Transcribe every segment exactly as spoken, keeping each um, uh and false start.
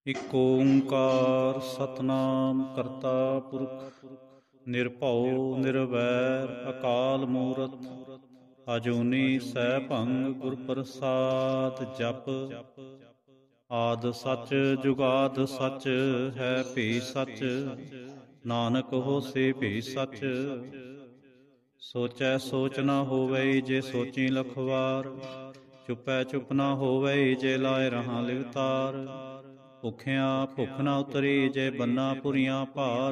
ਇਕ ਓੰਕਾਰ ਸਤਿਨਾਮ ਕਰਤਾ ਪੁਰਖ ਨਿਰਭਉ ਨਿਰਵੈਰ ਅਕਾਲ ਮੂਰਤਿ ਅਜੂਨੀ ਸੈਭੰ ਗੁਰ ਪ੍ਰਸਾਦਿ। ਜਪੁ ਆਦਿ ਸਚੁ ਜੁਗਾਦਿ ਸਚੁ ਹੈ ਭੀ ਸਚੁ, ਨਾਨਕ ਹੋਸੀ ਭੀ ਸਚੁ। ਸੋਚੈ ਸੋਚ ਨ ਹੋਵਈ ਜੇ ਸੋਚੀ ਲਖ ਵਾਰ, ਚੁਪੈ ਚੁਪ ਨ ਹੋਵਈ ਜੇ ਲਾਇ ਰਹਾ ਲਿਵਤਾਰ। ਭੁਖਿਆ ਭੁਖ ਨ ਉਤਰੀ ਜੇ ਬੰਨਾ ਪੁਰੀਆਂ ਭਾਰ,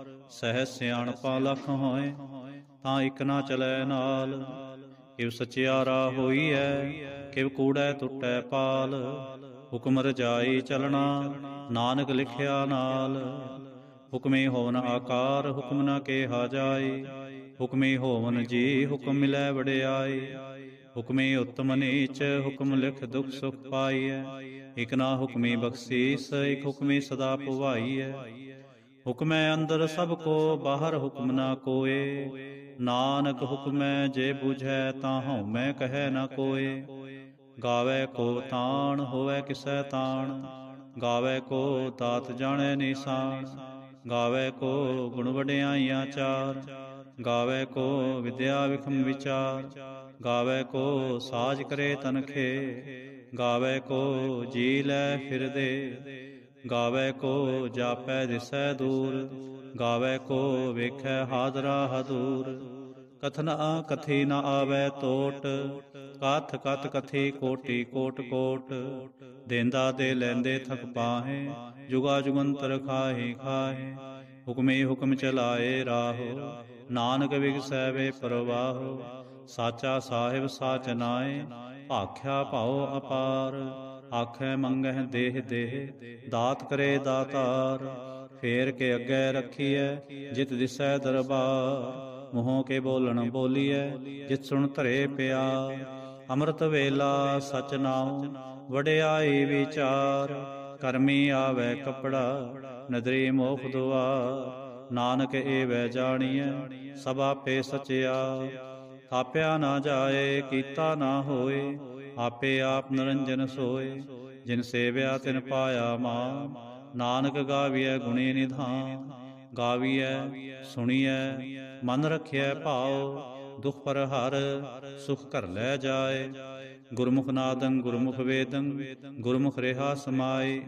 ਸਹਿ ਸਿਆਣਪਾ ਲਖ ਹੋਏ ਤਾਂ ਇਕ ਨਾ ਚਲੈ ਨਾਲ। ਕਿਵ ਸਚਿਆਰਾ ਹੋਈਐ ਕਿਵ ਕੂੜੈ ਟੁੱਟੈ ਪਾਲ, ਹੁਕਮ ਰਜਾਈ ਚਲਣਾ ਨਾਨਕ ਲਿਖਿਆ ਨਾਲ। ਹੁਕਮੇ ਹੋਵਨ ਆਕਾਰ ਹੁਕਮ ਨ ਕੇਹਾ ਜਾਏ, ਹੁਕਮੇ ਹੋਵਨ ਜੀ ਹੁਕਮ ਮਿਲੈ ਵਡਿਆਈ। ਹੁਕਮੇ ਉਤਮ ਨੀਚ ਹੁਕਮ ਲਿਖ ਦੁਖ ਸੁਖ ਪਾਈਐ, ਇਕ ਨਾ ਹੁਕਮੀ ਬਖਸ਼ੀਸ ਇਕ ਹੁਕਮੀ ਸਦਾ ਭੁਵਾਈਐ। ਹੁਕਮੈ ਅੰਦਰ ਸਭ ਕੋ ਬਾਹਰ ਹੁਕਮ ਨਾ ਕੋਏ, ਨਾਨਕ ਹੁਕਮੈ ਜੇ ਬੁਝੈ ਤਾਂ ਹਉਮੈ ਕਹੈ ਨ ਕੋਏ। ਗਾਵੈ ਕੋ ਤਾਣ ਹੋਵੈ ਕਿਸੈ ਤਾਣ, ਗਾਵੈ ਕੋ ਦਾਤ ਜਾਣੈ ਨਿਸ਼ਾਨ। ਗਾਵੈ ਕੋ ਗੁਣ ਵਡਿਆਈਆਂ ਚਾਰ, ਗਾਵੈ ਕੋ ਵਿਦਿਆ ਵਿਖਮ ਵਿਚਾਰ। ਗਾਵੈ ਕੋ ਸਾਜ ਕਰੇ ਤਨਖੇ, ਗਾਵੈ ਕੋ ਜੀ ਲੈ ਫਿਰਦੇ। ਗਾਵੈ ਕੋ ਜਾਪੈ ਦਿਸੈ ਦੂਰ, ਗਾਵੈ ਕੋ ਵੇਖੈ ਹਾਜ਼ਰਾ ਹਦੂਰ। ਕਥਨ ਕਥੀ ਨ ਆਵੈ ਟੋਟ, ਕਥ ਕਥ ਕਥੀ ਕੋਟਿ ਕੋਟਿ ਕੋਟਿ। ਦੇਂਦਾ ਦੇ ਲੈਂਦੇ ਥਕ ਪਾਹੇ, ਜੁਗਾ ਜੁਗੰਤਰ ਖਾਹੇ ਖਾਹੇ। ਹੁਕਮੇ ਹੁਕਮ ਚਲਾਏ ਰਾਹੋ, ਨਾਨਕ ਵਿਗਸੈ ਵੇ ਪ੍ਰਵਾਹੋ। ਸਾਚਾ ਸਾਹਿਬ ਸਾਚ ਨਾਏ, ਭਾਖਿਆ ਭਾਉ ਅਪਾਰ। ਆਖੈ ਮੰਗਹਿ ਦੇਹ ਦੇਹ, ਦਾਤ ਕਰੇ ਦਾਤਾਰ। ਫੇਰ ਕੇ ਅੱਗੇ ਰੱਖੀਐ ਜਿਤ ਦਿਸੈ ਦਰਬਾਰ, ਮੂੰਹੋਂ ਕੇ ਬੋਲਣ ਬੋਲੀਐ ਜਿਤ ਸੁਣ ਧਰੇ ਪਿਆਰ। ਅੰਮ੍ਰਿਤ ਵੇਲਾ ਸਚ ਨਾਉ ਵਡਿਆਈ ਵਿਚਾਰ, ਕਰਮੀ ਆਵੈ ਕੱਪੜਾ ਨਦਰੀ ਮੋਖ ਦੁਆਰ। ਨਾਨਕ ਏਵੈ ਜਾਣੀਐ ਸਭ ਆਪੇ ਸਚਿਆਰ, ਥਾਪਿਆ ਨਾ ਜਾਏ ਕੀਤਾ ਨਾ ਹੋਏ, ਆਪੇ ਆਪ ਨਿਰੰਜਨ ਸੋਏ। ਜਿਨ ਸੇਵਿਆ ਤਿਨ ਪਾਇਆ ਮਾਨ, ਨਾਨਕ ਗਾਵੀਐ ਗੁਣੀ ਨਿਧਾਨ। ਗਾਵੀਐ ਸੁਣੀਐ ਮਨ ਰਖਿਐ ਭਾਉ, ਦੁਖ ਪਰ ਹਰ ਸੁਖ ਘਰ ਲੈ ਜਾਏ। ਗੁਰਮੁਖ ਨਾਦੰ ਗੁਰਮੁਖ ਵੇਦੰ, ਗੁਰਮੁਖ ਰਿਹਾ ਸਮਾਏ।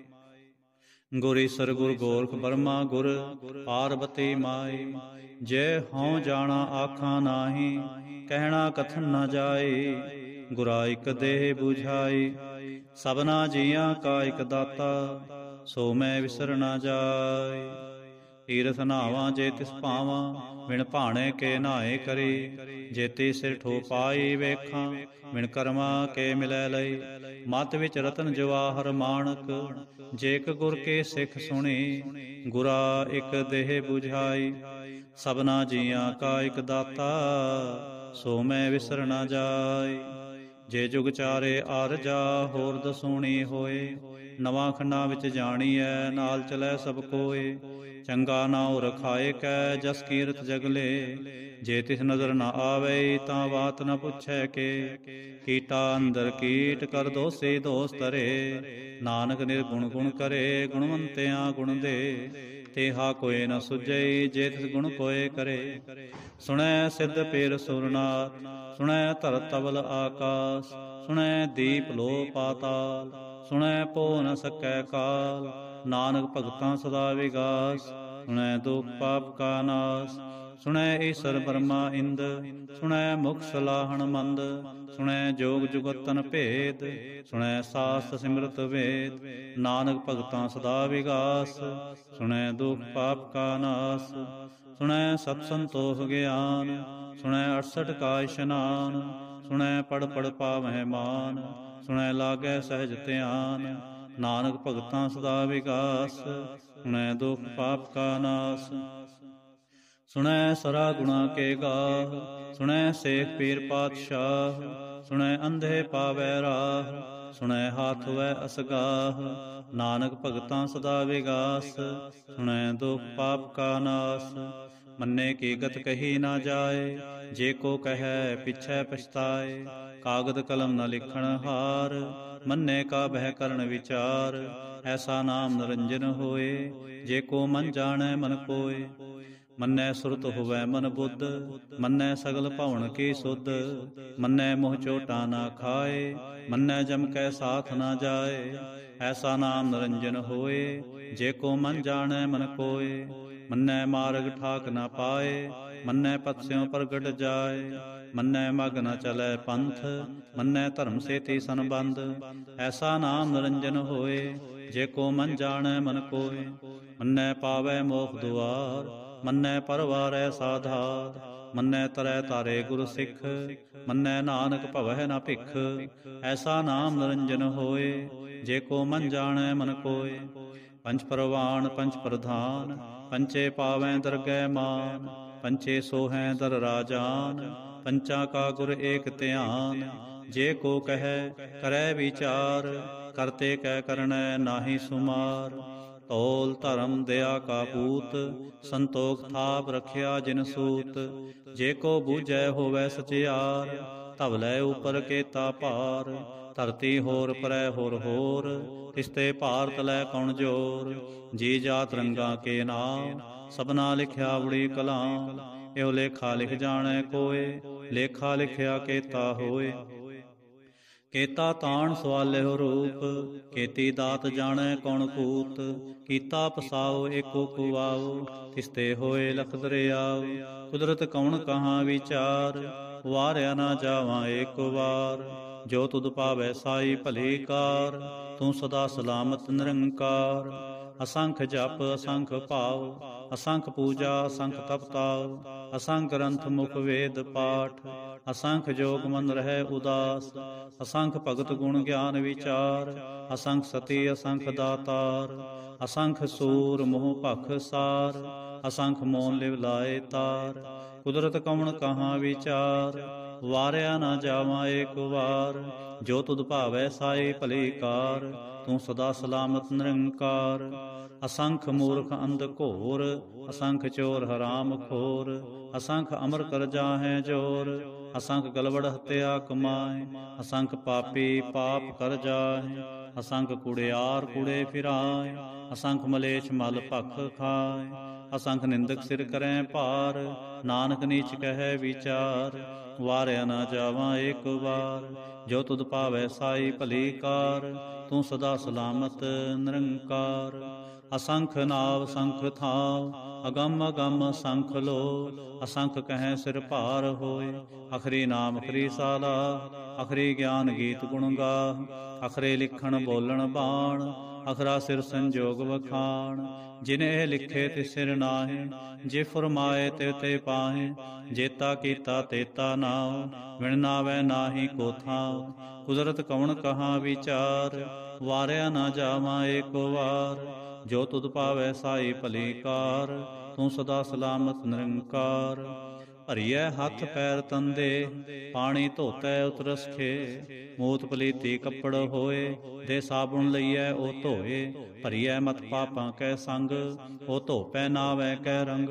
ਗੁਰ ਈਸਰ ਗੁਰ ਗੋਰਖ ਬਰਮਾ ਗੁਰ ਪਾਰਬਤੀ ਮਾਈ। ਜੇ ਹਉ ਜਾਣਾ ਆਖਾਂ ਨਾਹੀ, ਕਹਿਣਾ ਕਥਨ ਨ ਜਾਏ। ਗੁਰਾ ਇਕ ਦੇਹ ਬੁਝਾਈ, ਸਭਨਾ ਜੀਆਂ ਕਾ ਇਕ ਦਾਤਾ, ਸੋ ਮੈਂ ਵਿਸਰ ਨ ਜਾਏ। ਤੀਰਥ ਨਾਵਾਂ ਜੇ ਤਿਸ ਭਾਵਾਂ, ਵਿਣ ਭਾਣੇ ਕੇ ਨਾਏ ਕਰੀ। ਜੇਤੀ ਸਿਰ ਠੋ ਪਾਈ ਵੇਖਾਂ, ਵਿਣ ਕਰਮਾਂ ਕੇ ਮਿਲੈ ਲਈ। ਮਤ ਵਿੱਚ ਰਤਨ ਜਵਾਹਰ ਮਾਣਕ, ਜੇ ਇਕ ਗੁਰ ਕੇ ਸਿੱਖ ਸੁਣੀ। ਗੁਰਾ ਇਕ ਦੇਹ ਬੁਝਾਈ, ਸਭਨਾ ਜੀਆਂ ਕਾ ਇਕ ਦਾਤਾ, ਸੋ ਮੈਂ ਵਿਸਰ ਨ ਜਾਏ। ਜੇ ਜੁਗ ਚਾਰੇ ਆਰਜਾ ਹੋਰ ਦਸੂਣੀ ਹੋਏ, ਨਵਾਂ ਖੰਡਾਂ ਵਿੱਚ ਜਾਣੀਐ ਨਾਲ ਚਲੈ ਸਭ ਕੋਏ। ਚੰਗਾ ਨਾਉ ਰਖਾਏ ਕੈ ਜਸ ਕੀਰਤ ਜਗਲੇ, ਜੇ ਤਿਸ ਨਜ਼ਰ ਨ ਆਵੇ ਤਾਂ ਬਾਤ ਨ ਪੁੱਛੈ ਕੇ। ਕੀਟਾ ਅੰਦਰ ਕੀਟ ਕਰ ਦੋਸੀ ਦੋਸ ਧਰੇ, ਨਾਨਕ ਨਿਰਗੁਣ ਗੁਣ ਕਰੇ ਗੁਣਵੰਤਿਆਂ ਗੁਣ ਦੇ। ਤੇਹਾ ਕੋਇ ਨ ਸੁਝਈ ਜੇ ਤਿਸ ਗੁਣ ਕੋਇ ਕਰੇ। ਸੁਣੈ ਸਿੱਧ ਪੀਰ ਸੁਰਨਾਥ, ਸੁਣੈ ਧਰਤ ਤਬਲ ਆਕਾਸ। ਸੁਣੈ ਦੀਪ ਲੋ ਪਾਤਾਲ, ਸੁਣੈ ਪੋ ਨ ਸਕੈ ਕਾਲ। ਨਾਨਕ ਭਗਤਾਂ ਸਦਾ ਵਿਗਾਸ, ਸੁਣੈ ਦੁਖ ਪਾਪ ਕਾ ਨਾਸ। ਸੁਣੈ ਈਸਰ ਬਰਮਾ ਇੰਦ, ਸੁਣੈ ਮੁਖ ਸਲਾਹਣ ਮੰਦ। ਸੁਣੈ ਜੋਗ ਜੁਗਤਨ ਭੇਦ, ਸੁਣੈ ਸਾਸਤ ਸਿਮਰਤ ਵੇਦ। ਨਾਨਕ ਭਗਤਾਂ ਸਦਾ ਵਿਗਾਸ, ਸੁਣੈ ਦੁਖ ਪਾਪ ਕਾ ਨਾਸ। ਸੁਣੈ ਸਤ ਸੰਤੋਖ ਗਿਆਨ, ਸੁਣੈ ਅਠਸਠ ਕਾ ਇਸ਼ਨਾਨ। ਸੁਣੈ ਪੜ ਪੜ ਪਾਵਹਿ ਮਾਨ, ਸੁਣੈ ਲਾਗੈ ਸਹਿਜ ਧਿਆਨ। ਨਾਨਕ ਭਗਤਾਂ ਸਦਾ ਵਿਗਾਸ, ਸੁਣੈ ਦੁਖ ਪਾਪ ਕਾ ਨਾਸ। ਸੁਣੈ ਸਰਾ ਗੁਣਾ ਕੇ ਗਾਹ, ਸੁਣੈ ਸੇਖ ਪੀਰ ਪਾਤਸ਼ਾਹ। ਸੁਣੈ ਅੰਧੇ ਪਾਵੈ ਰਾਹ, ਸੁਣੈ ਹਾਥ ਵੈ ਅਸਗਾਹ। ਨਾਨਕ ਭਗਤਾਂ ਸਦਾ ਵਿਗਾਸ, ਸੁਣੈ ਦੁਖ ਪਾਪ ਕਾ ਨਾਸ। ਮੰਨੇ ਕੀ ਗਤ ਕਹੀ ਨਾ ਜਾਏ, ਜੇ ਕੋ ਕਹੈ ਪਿਛੈ ਪਛਤਾਏ। ਕਾਗਦ ਕਲਮ ਨ ਲਿਖਣ ਹਾਰ, ਮੰਨੇ ਕਾ ਬਹਿ ਕਰਨ ਵਿਚਾਰ। ਐਸਾ ਨਾਮ ਨਿਰੰਜਨ ਹੋਏ, ਜੇ ਕੋ ਮਨ ਜਾਣੈ ਮਨ ਕੋਇ। ਮੰਨੈ ਸੁਰਤ ਹੋਵੈ ਮਨ ਬੁੱਧ, ਮੰਨੈ ਸਗਲ ਭਵਨ ਕੀ ਸੁਧ। ਮੰਨੈ ਮੋਹ ਚੋਟਾ ਨਾ ਖਾਏ, ਮੰਨੈ ਜਮ ਕੈ ਸਾਥ ਨਾ ਜਾਏ। ਐਸਾ ਨਾਮ ਨਿਰੰਜਨ ਹੋਏ, ਜੇ ਕੋ ਮਨ ਜਾਣੈ ਮਨ ਕੋਇ। ਮੰਨੈ ਮਾਰਗ ਠਾਕ ਨਾ ਪਾਏ, ਮੰਨੈ ਪਤਸਿਉ ਪ੍ਰਗਟ ਜਾਏ। ਮੰਨੈ ਮਗ ਨ ਚਲੈ ਪੰਥ, ਮੰਨੈ ਧਰਮ ਸੇਤੀ ਸੰਬੰਧ। ਐਸਾ ਨਾਮ ਨਿਰੰਜਨ ਹੋਏ, ਜੇ ਕੋ ਮਨ ਜਾਣੈ ਮਨ ਕੋਇ। ਮੰਨੈ ਪਾਵੈ ਮੋਖ ਦੁਆਰ, ਮੰਨੈ ਪਰਵਾਰੈ ਸਾਧਾਰ। ਮੰਨੈ ਤਰੈ ਤਾਰੇ ਗੁਰ ਸਿੱਖ, ਮੰਨੈ ਨਾਨਕ ਭਵੈ ਨ ਭਿਖ। ਐਸਾ ਨਾਮ ਨਿਰੰਜਨ ਹੋਏ, ਜੇ ਕੋ ਮਨ ਜਾਣੈ ਮਨ ਕੋਇ। ਪੰਚ ਪਰਵਾਨ ਪੰਚ ਪ੍ਰਧਾਨ, ਪੰਚੇ ਪਾਵੈ ਦਰਗਹਿ ਮਾਨ। ਪੰਚੇ ਸੋਹੈ ਦਰ ਰਾਜਾਨ, ਪੰਚਾ ਕਾ ਗੁਰ ਏਕ ਧਿਆਨ। ਜੇ ਕੋ ਕਹੈ ਕਰੈ ਵਿਚਾਰ, ਕਰਤੇ ਕੈ ਕਰਣੈ ਨਾਹੀ ਸੁਮਾਰ। ਧੌਲ ਧਰਮ ਦਇਆ ਕਾ ਪੂਤ, ਸੰਤੋਖ ਥਾਪ ਰਖਿਆ ਜਿਨ ਸੂਤ। ਜੇ ਕੋ ਬੂਝੈ ਹੋਵੈ ਸਚਿਆਰ, ਧਵਲੇ ਉਪਰ ਕੇਤਾ ਭਾਰ। ਧਰਤੀ ਹੋਰ ਪਰੈ ਹੋਰ ਹੋਰ, ਤਿਸਤੇ ਭਾਰ ਤਲੈ ਕੌਣ ਜੋਰ। ਜੀ ਜਾਤ ਰੰਗਾ ਕੇ ਨਾਮ, ਸਭਨਾ ਲਿਖਿਆ ਬੜੀ ਕਲਾਮ। ਇਹੋ ਲੇਖਾ ਲਿਖ ਜਾਣੈ ਕੋਇ, ਲੇਖਾ ਲਿਖਿਆ ਕੇਤਾ ਹੋਏ। ਕੇਤਾ ਤਾਣ ਸਵਾਲਿਓ ਰੂਪ, ਕੇਤੀ ਦਾਤ ਜਾਣੈ ਕੌਣ ਕੂਤ। ਕੀਤਾ ਪਸਾਓ ਏਕੋ ਕੁਵਾਓ, ਤਿਸਤੇ ਹੋਏ ਲਖ ਦਰਿਆਓ। ਕੁਦਰਤ ਕੌਣ ਕਹਾਂ ਵਿਚਾਰ, ਵਾਰਿਆ ਨਾ ਜਾਵਾਂ ਏਕ ਵਾਰ। ਜੋ ਤੁਧ ਪਾਵੈ ਸਾਈ ਭਲੀ ਕਾਰ, ਤੂੰ ਸਦਾ ਸਲਾਮਤ ਨਿਰੰਕਾਰ। ਅਸੰਖ ਜਪ ਅਸੰਖ ਭਾਵ, ਅਸੰਖ ਪੂਜਾ ਅਸੰਖ ਤਪਤਾਵ। ਅਸੰਖ ਗ੍ਰੰਥ ਮੁਖ ਵੇਦ ਪਾਠ, ਅਸੰਖ ਜੋਗ ਮਨ ਰਹਿ ਉਦਾਸ। ਅਸੰਖ ਭਗਤ ਗੁਣ ਗਿਆਨ ਵਿਚਾਰ, ਅਸੰਖ ਸਤੀ ਅਸੰਖ ਦਾਤਾਰ। ਅਸੰਖ ਸੂਰ ਮੋਹ ਭਖ ਸਾਰ, ਅਸੰਖ ਮੋਨ ਲਿਵ ਲਾਏ ਤਾਰ। ਕੁਦਰਤ ਕੌਣ ਕਹਾਂ ਵਿਚਾਰ, ਵਾਰਿਆ ਨਾ ਜਾਵਾਂ ਏਕ ਵਾਰ। ਜੋ ਤੁਧ ਭਾਵੈ ਸਾਈ ਭਲੀ ਕਾਰ, ਤੂੰ ਸਦਾ ਸਲਾਮਤ ਨਿਰੰਕਾਰ। ਅਸੰਖ ਮੂਰਖ ਅੰਧ ਘੋਰ, ਅਸੰਖ ਚੋਰ ਹਰਾਮ ਖੋਰ। ਅਸੰਖ ਅਮਰ ਕਰਜਾ ਹੈ ਜੋਰ, ਅਸੰਖ ਗਲਵੜ ਹਤਿਆ ਕਮਾਏ। ਅਸੰਖ ਪਾਪੀ ਪਾਪ ਕਰ ਜਾਏ, ਅਸੰਖ ਕੁੜਿਆਰ ਕੁੜੇ ਫਿਰਾਏ। ਅਸੰਖ ਮਲੇਛ ਮਲ ਭਖ ਖਾਏ, ਅਸੰਖ ਨਿੰਦਕ ਸਿਰ ਕਰੈ ਭਾਰ। ਨਾਨਕ ਨੀਚ ਕਹੈ ਵਿਚਾਰ, ਵਾਰਿਆ ਨਾ ਜਾਵਾਂ ਏਕ ਵਾਰ। ਜੋ ਤੁਧ ਪਾਵੈ ਸਾਈ ਭਲੀ ਕਾਰ, ਤੂੰ ਸਦਾ ਸਲਾਮਤ ਨਿਰੰਕਾਰ। ਅਸੰਖ ਨਾਵ ਸੰਖ ਥਾਵ, ਅਗੰਮ ਅਗੰਮ ਸੰਖ ਲੋ। ਅਸੰਖ ਕਹੈ ਸਿਰ ਭਾਰ ਹੋਏ, ਅਖਰੀ ਨਾਮ ਅਖਰੀ ਸਾਲਾ। ਅਖਰੀ ਗਿਆਨ ਗੀਤ ਗੁਣ ਗਾ, ਅਖਰੇ ਲਿਖਣ ਬੋਲਣ ਬਾਣ। ਅਖਰਾ ਸਿਰ ਸੰਜੋਗ ਵਖਾਣ, ਜਿਨੇ ਲਿਖੇ ਤਿਸ ਸਿਰ ਨਾਹਿ। ਜੇ ਫੁਰਮਾਏ ਤਿਵ ਤੇ ਪਾਹੇ, ਜੇਤਾ ਕੀਤਾ ਤੇਤਾ ਨਾਉ। ਵਿਣ ਨਾਵੈ ਨਾਹੀ ਕੋ ਥਾਉ, ਕੁਦਰਤ ਕੌਣ ਕਹਾਂ ਵਿਚਾਰ। ਵਾਰਿਆ ਨਾ ਜਾਵਾਂ ਏਕ ਵਾਰ, ਜੋ ਤੁਧ ਪਾਵੈ ਸਾਈ ਭਲੀ ਕਾਰ। ਤੂੰ ਸਦਾ ਸਲਾਮਤ ਨਿਰੰਕਾਰ। ਭਰੀਐ ਹੱਥ ਪੈਰ ਤੰਦੇ, ਪਾਣੀ ਧੋਤੈ ਉਤਰਸ ਖੇ। ਮੂਤ ਪਲੀਤੀ ਕੱਪੜ ਹੋਏ, ਦੇ ਸਾਬੁਣ ਲਈਐ ਉਹ ਧੋਏ। ਭਰੀਐ ਮਤ ਪਾਪਾਂ ਕੈ ਸੰਗ, ਉਹ ਧੋਪੈ ਨਾਵੈ ਕੈ ਰੰਗ।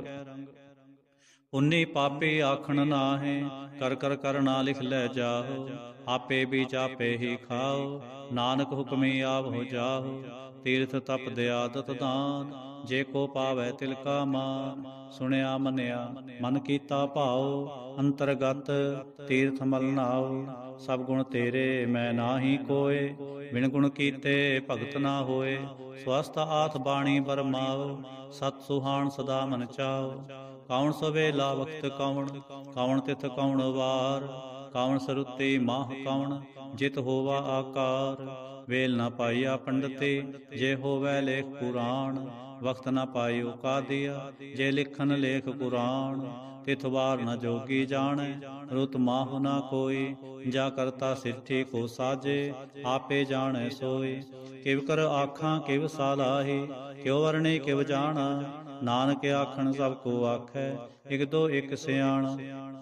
ਪੁੰਨੀ ਪਾਪੀ ਆਖਣ ਨਾਹੇ, ਕਰ ਕਰ ਕਰਨਾ ਲਿਖ ਲੈ ਜਾਹੋ। ਆਪੇ ਬੀਚ ਆਪੇ ਹੀ ਖਾਓ, ਨਾਨਕ ਹੁਕਮੀ ਆਪ ਹੋ ਜਾਹੋ। ਤੀਰਥ ਤਪ ਦਿਆਦਤ ਦਾਨ, ਜੇ ਕੋ ਪਾਵੈ ਤਿਲ ਕਾ ਮਾਨ। ਸੁਣਿਆ ਮੰਨਿਆ ਮਨ ਕੀਤਾ ਭਾਉ, ਅੰਤਰਗਤ ਤੀਰਥ ਮਲ ਨਾਉ। ਸਭ ਗੁਣ ਤੇਰੇ ਮੈਂ ਨਾਹੀ ਕੋਏ, ਬਿਨ ਗੁਣ ਕੀਤੇ ਭਗਤ ਨਾ ਹੋਏ। ਸਵਸਤ ਆਥ ਬਾਣੀ ਬਰਮਾਓ, ਸਤ ਸੁਹਾਣ ਸਦਾ ਮਨ ਚਾਓ। ਕੌਣ ਸਵੇਲਾ ਵਖਤ ਕੌਣ, ਕੌਣ ਤਿਥ ਕੌਣ ਵਾਰ। ਕੌਣ ਸਰੁਤੀ ਮਾਹ ਕੌਣ, ਜਿਤ ਹੋਵਾ ਆਕਾਰ। ਵੇਲ ਨਾ ਪਾਈਆ ਪੰਡਤੇ, ਜੇ ਹੋਵੈ ਲੇਖ ਪੁਰਾਣ। ਵਕਤ ਨਾ ਪਾਇਓ ਕਾਦੀਆ, ਜੇ ਲਿਖਨ ਲੇਖ ਕੁਰਾਨ। ਤਿਥ ਵਾਰ ਨ ਜੋਗੀ ਜਾਣੈ, ਰੁਤ ਮਾਹੁ ਨਾ ਕੋਈ। ਜਾ ਕਰਤਾ ਸਿੱਠੀ ਕੋ ਸਾਜੇ, ਆਪੇ ਜਾਣੈ ਸੋਈ। ਕਿਵ ਕਰ ਆਖਾਂ ਕਿਵ ਸਾਲਾਹੀ, ਕਿਉ ਵਰਣੇ ਕਿਵ ਜਾਣਾ। ਨਾਨਕ ਆਖਣ ਸਭ ਕੋ ਆਖੈ, ਇਕ ਦੋ ਇਕ ਸਿਆਣਾ।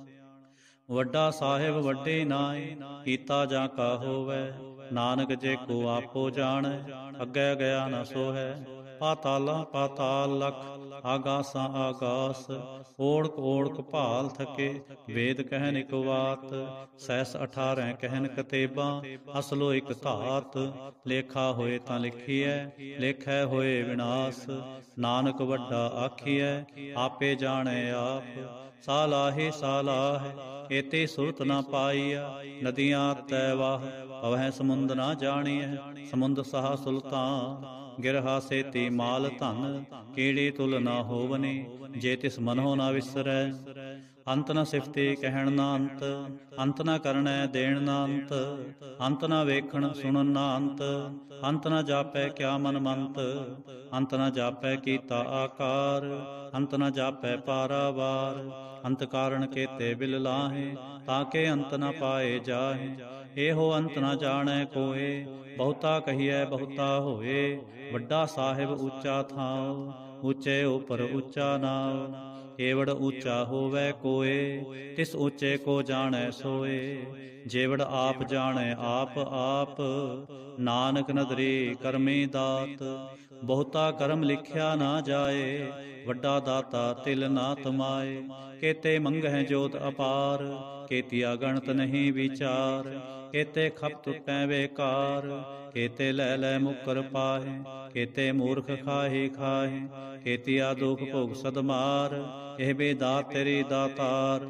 ਵੱਡਾ ਸਾਹਿਬ ਵੱਡੇ ਨਾਏ, ਕੀਤਾ ਜਾਂ ਕਾ ਹੋਵੈ। ਨਾਨਕ ਜੇ ਕੋ ਆਪੋ ਜਾਣੈ, ਅੱਗੇ ਗਿਆ ਨ ਸੋਹੈ। ਪਾਤਾਲਾਂ ਪਾਤਾਲ ਲਖ, ਆਗਾਸਾਂ ਆਗਾਸ। ਓੜਕ ਓੜਕ ਭਾਲ ਥਕੇ, ਵੇਦ ਕਹਿਨ ਇਕ ਵਾਤ। ਸੈਸ ਅਠਾਰਹ ਕਹਿਨ ਕਤੇਬਾਂ, ਅਸਲੋ ਇਕ ਧਾਤ। ਲੇਖਾ ਹੋਏ ਤਾਂ ਲਿਖੀਐ, ਲੇਖੈ ਹੋਏ ਵਿਨਾਸ਼। ਨਾਨਕ ਵੱਡਾ ਆਖੀਐ, ਆਪੇ ਜਾਣੈ ਆਪ। ਸਾਲਾਹੀ ਸਾਲਾਹ, ਏਤੀ ਸੁਰਤ ਨਾ ਪਾਈਆ। ਨਦੀਆਂ ਤੈ ਵਾਹ, ਪਵਹਿ ਸਮੁੰਦ ਨਾ ਜਾਣੀਐ। ਸਮੁੰਦ ਸਹਾ ਸੁਲਤਾਨ, ਗਿਰਹਾ ਸੇਤੀ ਮਾਲ ਧਨ। ਕੀੜੀ ਤੁਲ ਨਾ ਹੋਵਨੀ, ਜੇ ਤਿਸ ਮਨੋ ਨਾ ਵਿਸਰੈ। ਅੰਤ ਨ ਸਿਫਤੀ ਕਹਿਣ ਨਾ ਅੰਤ, ਅੰਤ ਨ ਕਰਣੈ ਦੇਣ ਨਾ ਅੰਤ। ਅੰਤ ਨ ਵੇਖਣ ਸੁਣਨ ਨਾ ਅੰਤ, ਅੰਤ ਨ ਜਾਪੈ ਕਿਆ ਮਨ ਮੰਤ। ਅੰਤ ਨ ਜਾਪੈ ਕੀਤਾ ਆਕਾਰ, ਅੰਤ ਨ ਜਾਪੈ ਪਾਰਾਵਾਰ। ਅੰਤ ਕਾਰਣ ਕੇਤੇ ਬਿਲ ਲਾਹੇ, ਤਾਕੇ ਅੰਤ ਨ ਪਾਏ ਜਾਹੇ। ਇਹੋ ਅੰਤ ਨ ਜਾਣੈ ਕੋਏ, ਬਹੁਤਾ ਕਹੀਐ ਬਹੁਤਾ ਹੋਏ। ਵੱਡਾ ਸਾਹਿਬ ਉੱਚਾ ਥਾਉ, ਉੱਚੇ ਉਪਰ ਉੱਚਾ ਨਾਉ। ਏਵੜ ਉੱਚਾ ਹੋਵੈ ਕੋਏ, ਤਿਸ ਉੱਚੇ ਕੋ ਜਾਣੈ ਸੋਏ। ਜੇਵੜ ਆਪ ਜਾਣੈ ਆਪ ਆਪ, ਨਾਨਕ ਨਦਰੀ ਕਰਮੀ ਦਾਤ। ਬਹੁਤਾ ਕਰਮ ਲਿਖਿਆ ਨਾ ਜਾਏ, ਵੱਡਾ ਦਾਤਾ ਤਿਲ ਨਾ ਤਮਾਏ। ਕੇਤੇ ਮੰਗਹਿ ਜੋਤ ਅਪਾਰ, ਕੇਤੀਆ ਗਣਤ ਨਹੀਂ ਵਿਚਾਰ। ਕੇਤੇ ਖਪ ਟੁੱਟੈ ਬੇਕਾਰ, ਕੇਤੇ ਲੈ ਲੈ ਮੁਕਰ ਪਾਹੇ। ਕੇਤੇ ਮੂਰਖ ਖਾਹੀ ਖਾਹੇ, ਕੇਤੀਆ ਦੁਖ ਭੋਗ ਸਦਮਾਰ। ਇਹ ਬੇ ਦਾਤ ਤੇਰੀ ਦਾਤਾਰ,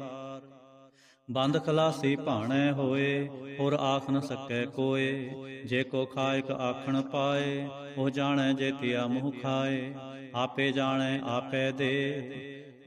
ਬੰਦ ਖਲਾਸੀ ਭਾਣੈ ਹੋਏ। ਹੋਰ ਆਖ ਨ ਸਕੈ ਕੋਏ, ਜੇ ਕੋ ਖਾਇਕ ਆਖਣ ਪਾਏ। ਉਹ ਜਾਣੈ ਜੇਤੀਆ ਮੂੰਹ ਖਾਏ, ਆਪੇ ਜਾਣੈ ਆਪੇ ਦੇ।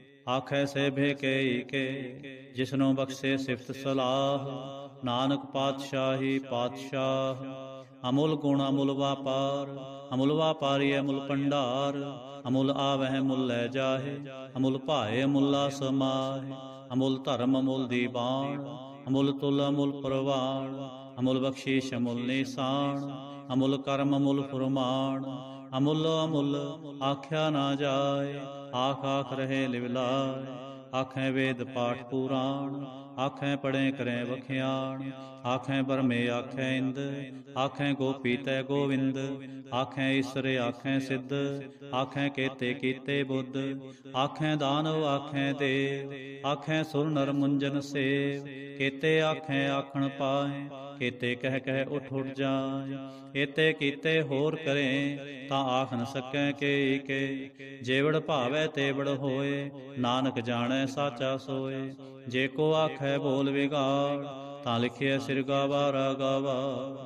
ਆਖੈ ਸੇ ਭੇਕੇ ਕੇ, ਜਿਸਨੂੰ ਬਖਸ਼ੇ ਸਿਫਤ ਸਲਾਹ। ਨਾਨਕ ਪਾਤਸ਼ਾਹੀ ਪਾਤਸ਼ਾਹ, ਅਮੁਲ ਗੁਣ ਅਮੁਲ ਵਾਪਾਰ। ਅਮੁਲ ਵਾਪਾਰੀ ਅਮੁਲ ਭੰਡਾਰ, ਅਮੁਲ ਆਵਹਿ ਮੁਲ ਲੈ ਜਾਹੇ। ਅਮੁਲ ਭਾਏ ਅਮੁੱਲਾ ਸਮਾਹੇ, ਅਮੁਲ ਧਰਮ ਅਮੁਲ ਦੀਵਾਨ। ਅਮੁਲ ਤੁਲ ਅਮੁਲ ਪ੍ਰਵਾਨ, ਅਮੁਲ ਬਖਸ਼ੀਸ਼ ਅਮੁਲ ਨਿਸ਼ਾਨ। ਅਮੁਲ ਕਰਮ ਅਮੁਲ ਫੁਰਮਾਨ, ਅਮੁਲ ਅਮੁਲ ਆਖਿਆ ਨਾ ਜਾਏ। ਆਖ ਆਖ ਰਹੇ ਲਿਵਲਾਏ, ਆਖੈ ਵੇਦ ਪਾਠ ਪੁਰਾਣ। ਆਖੈ ਪੜ੍ਹੇ ਕਰੈ ਵਖਿਆਣ, ਆਖੈ ਬਰਮੇ ਆਖੈ ਇੰਦ। ਆਖੈ ਗੋਪੀ ਤੈ ਗੋਵਿੰਦ, ਆਖੈ ਈਸਰ ਆਖੈ ਸਿੱਧ। ਆਖੈ ਕੇਤੇ ਕੀਤੇ ਬੁੱਧ, ਆਖੈ ਦਾਨਵ ਆਖੈ ਦੇਵ। ਆਖੈ ਸੁਰ ਨਰ ਮੁੰਜਨ ਸੇਵ, ਕੇਤੇ ਆਖੈ ਆਖਣ ਪਾਏ। ਕੇਤੇ ਕਹਿ ਕਹਿ ਉਠ ਉਠ ਜਾਏ, ਏਤੇ ਕੀਤੇ ਹੋਰ ਕਰੇ। ਤਾਂ ਆਖ ਨ ਸਕੈ ਕੇ ਕੇ, ਜੇਵੜ ਭਾਵੈ ਤੇਵੜ ਹੋਏ। ਨਾਨਕ ਜਾਣੈ ਸਾਚਾ ਸੋਏ, ਜੇ ਕੋ ਆਖੈ ਬੋਲ ਵਿਗਾੜ। ਤਾਂ ਲਿਖਿਆ ਸਿਰ ਗਾਵਾ ਰਾ ਗਾਵਾ,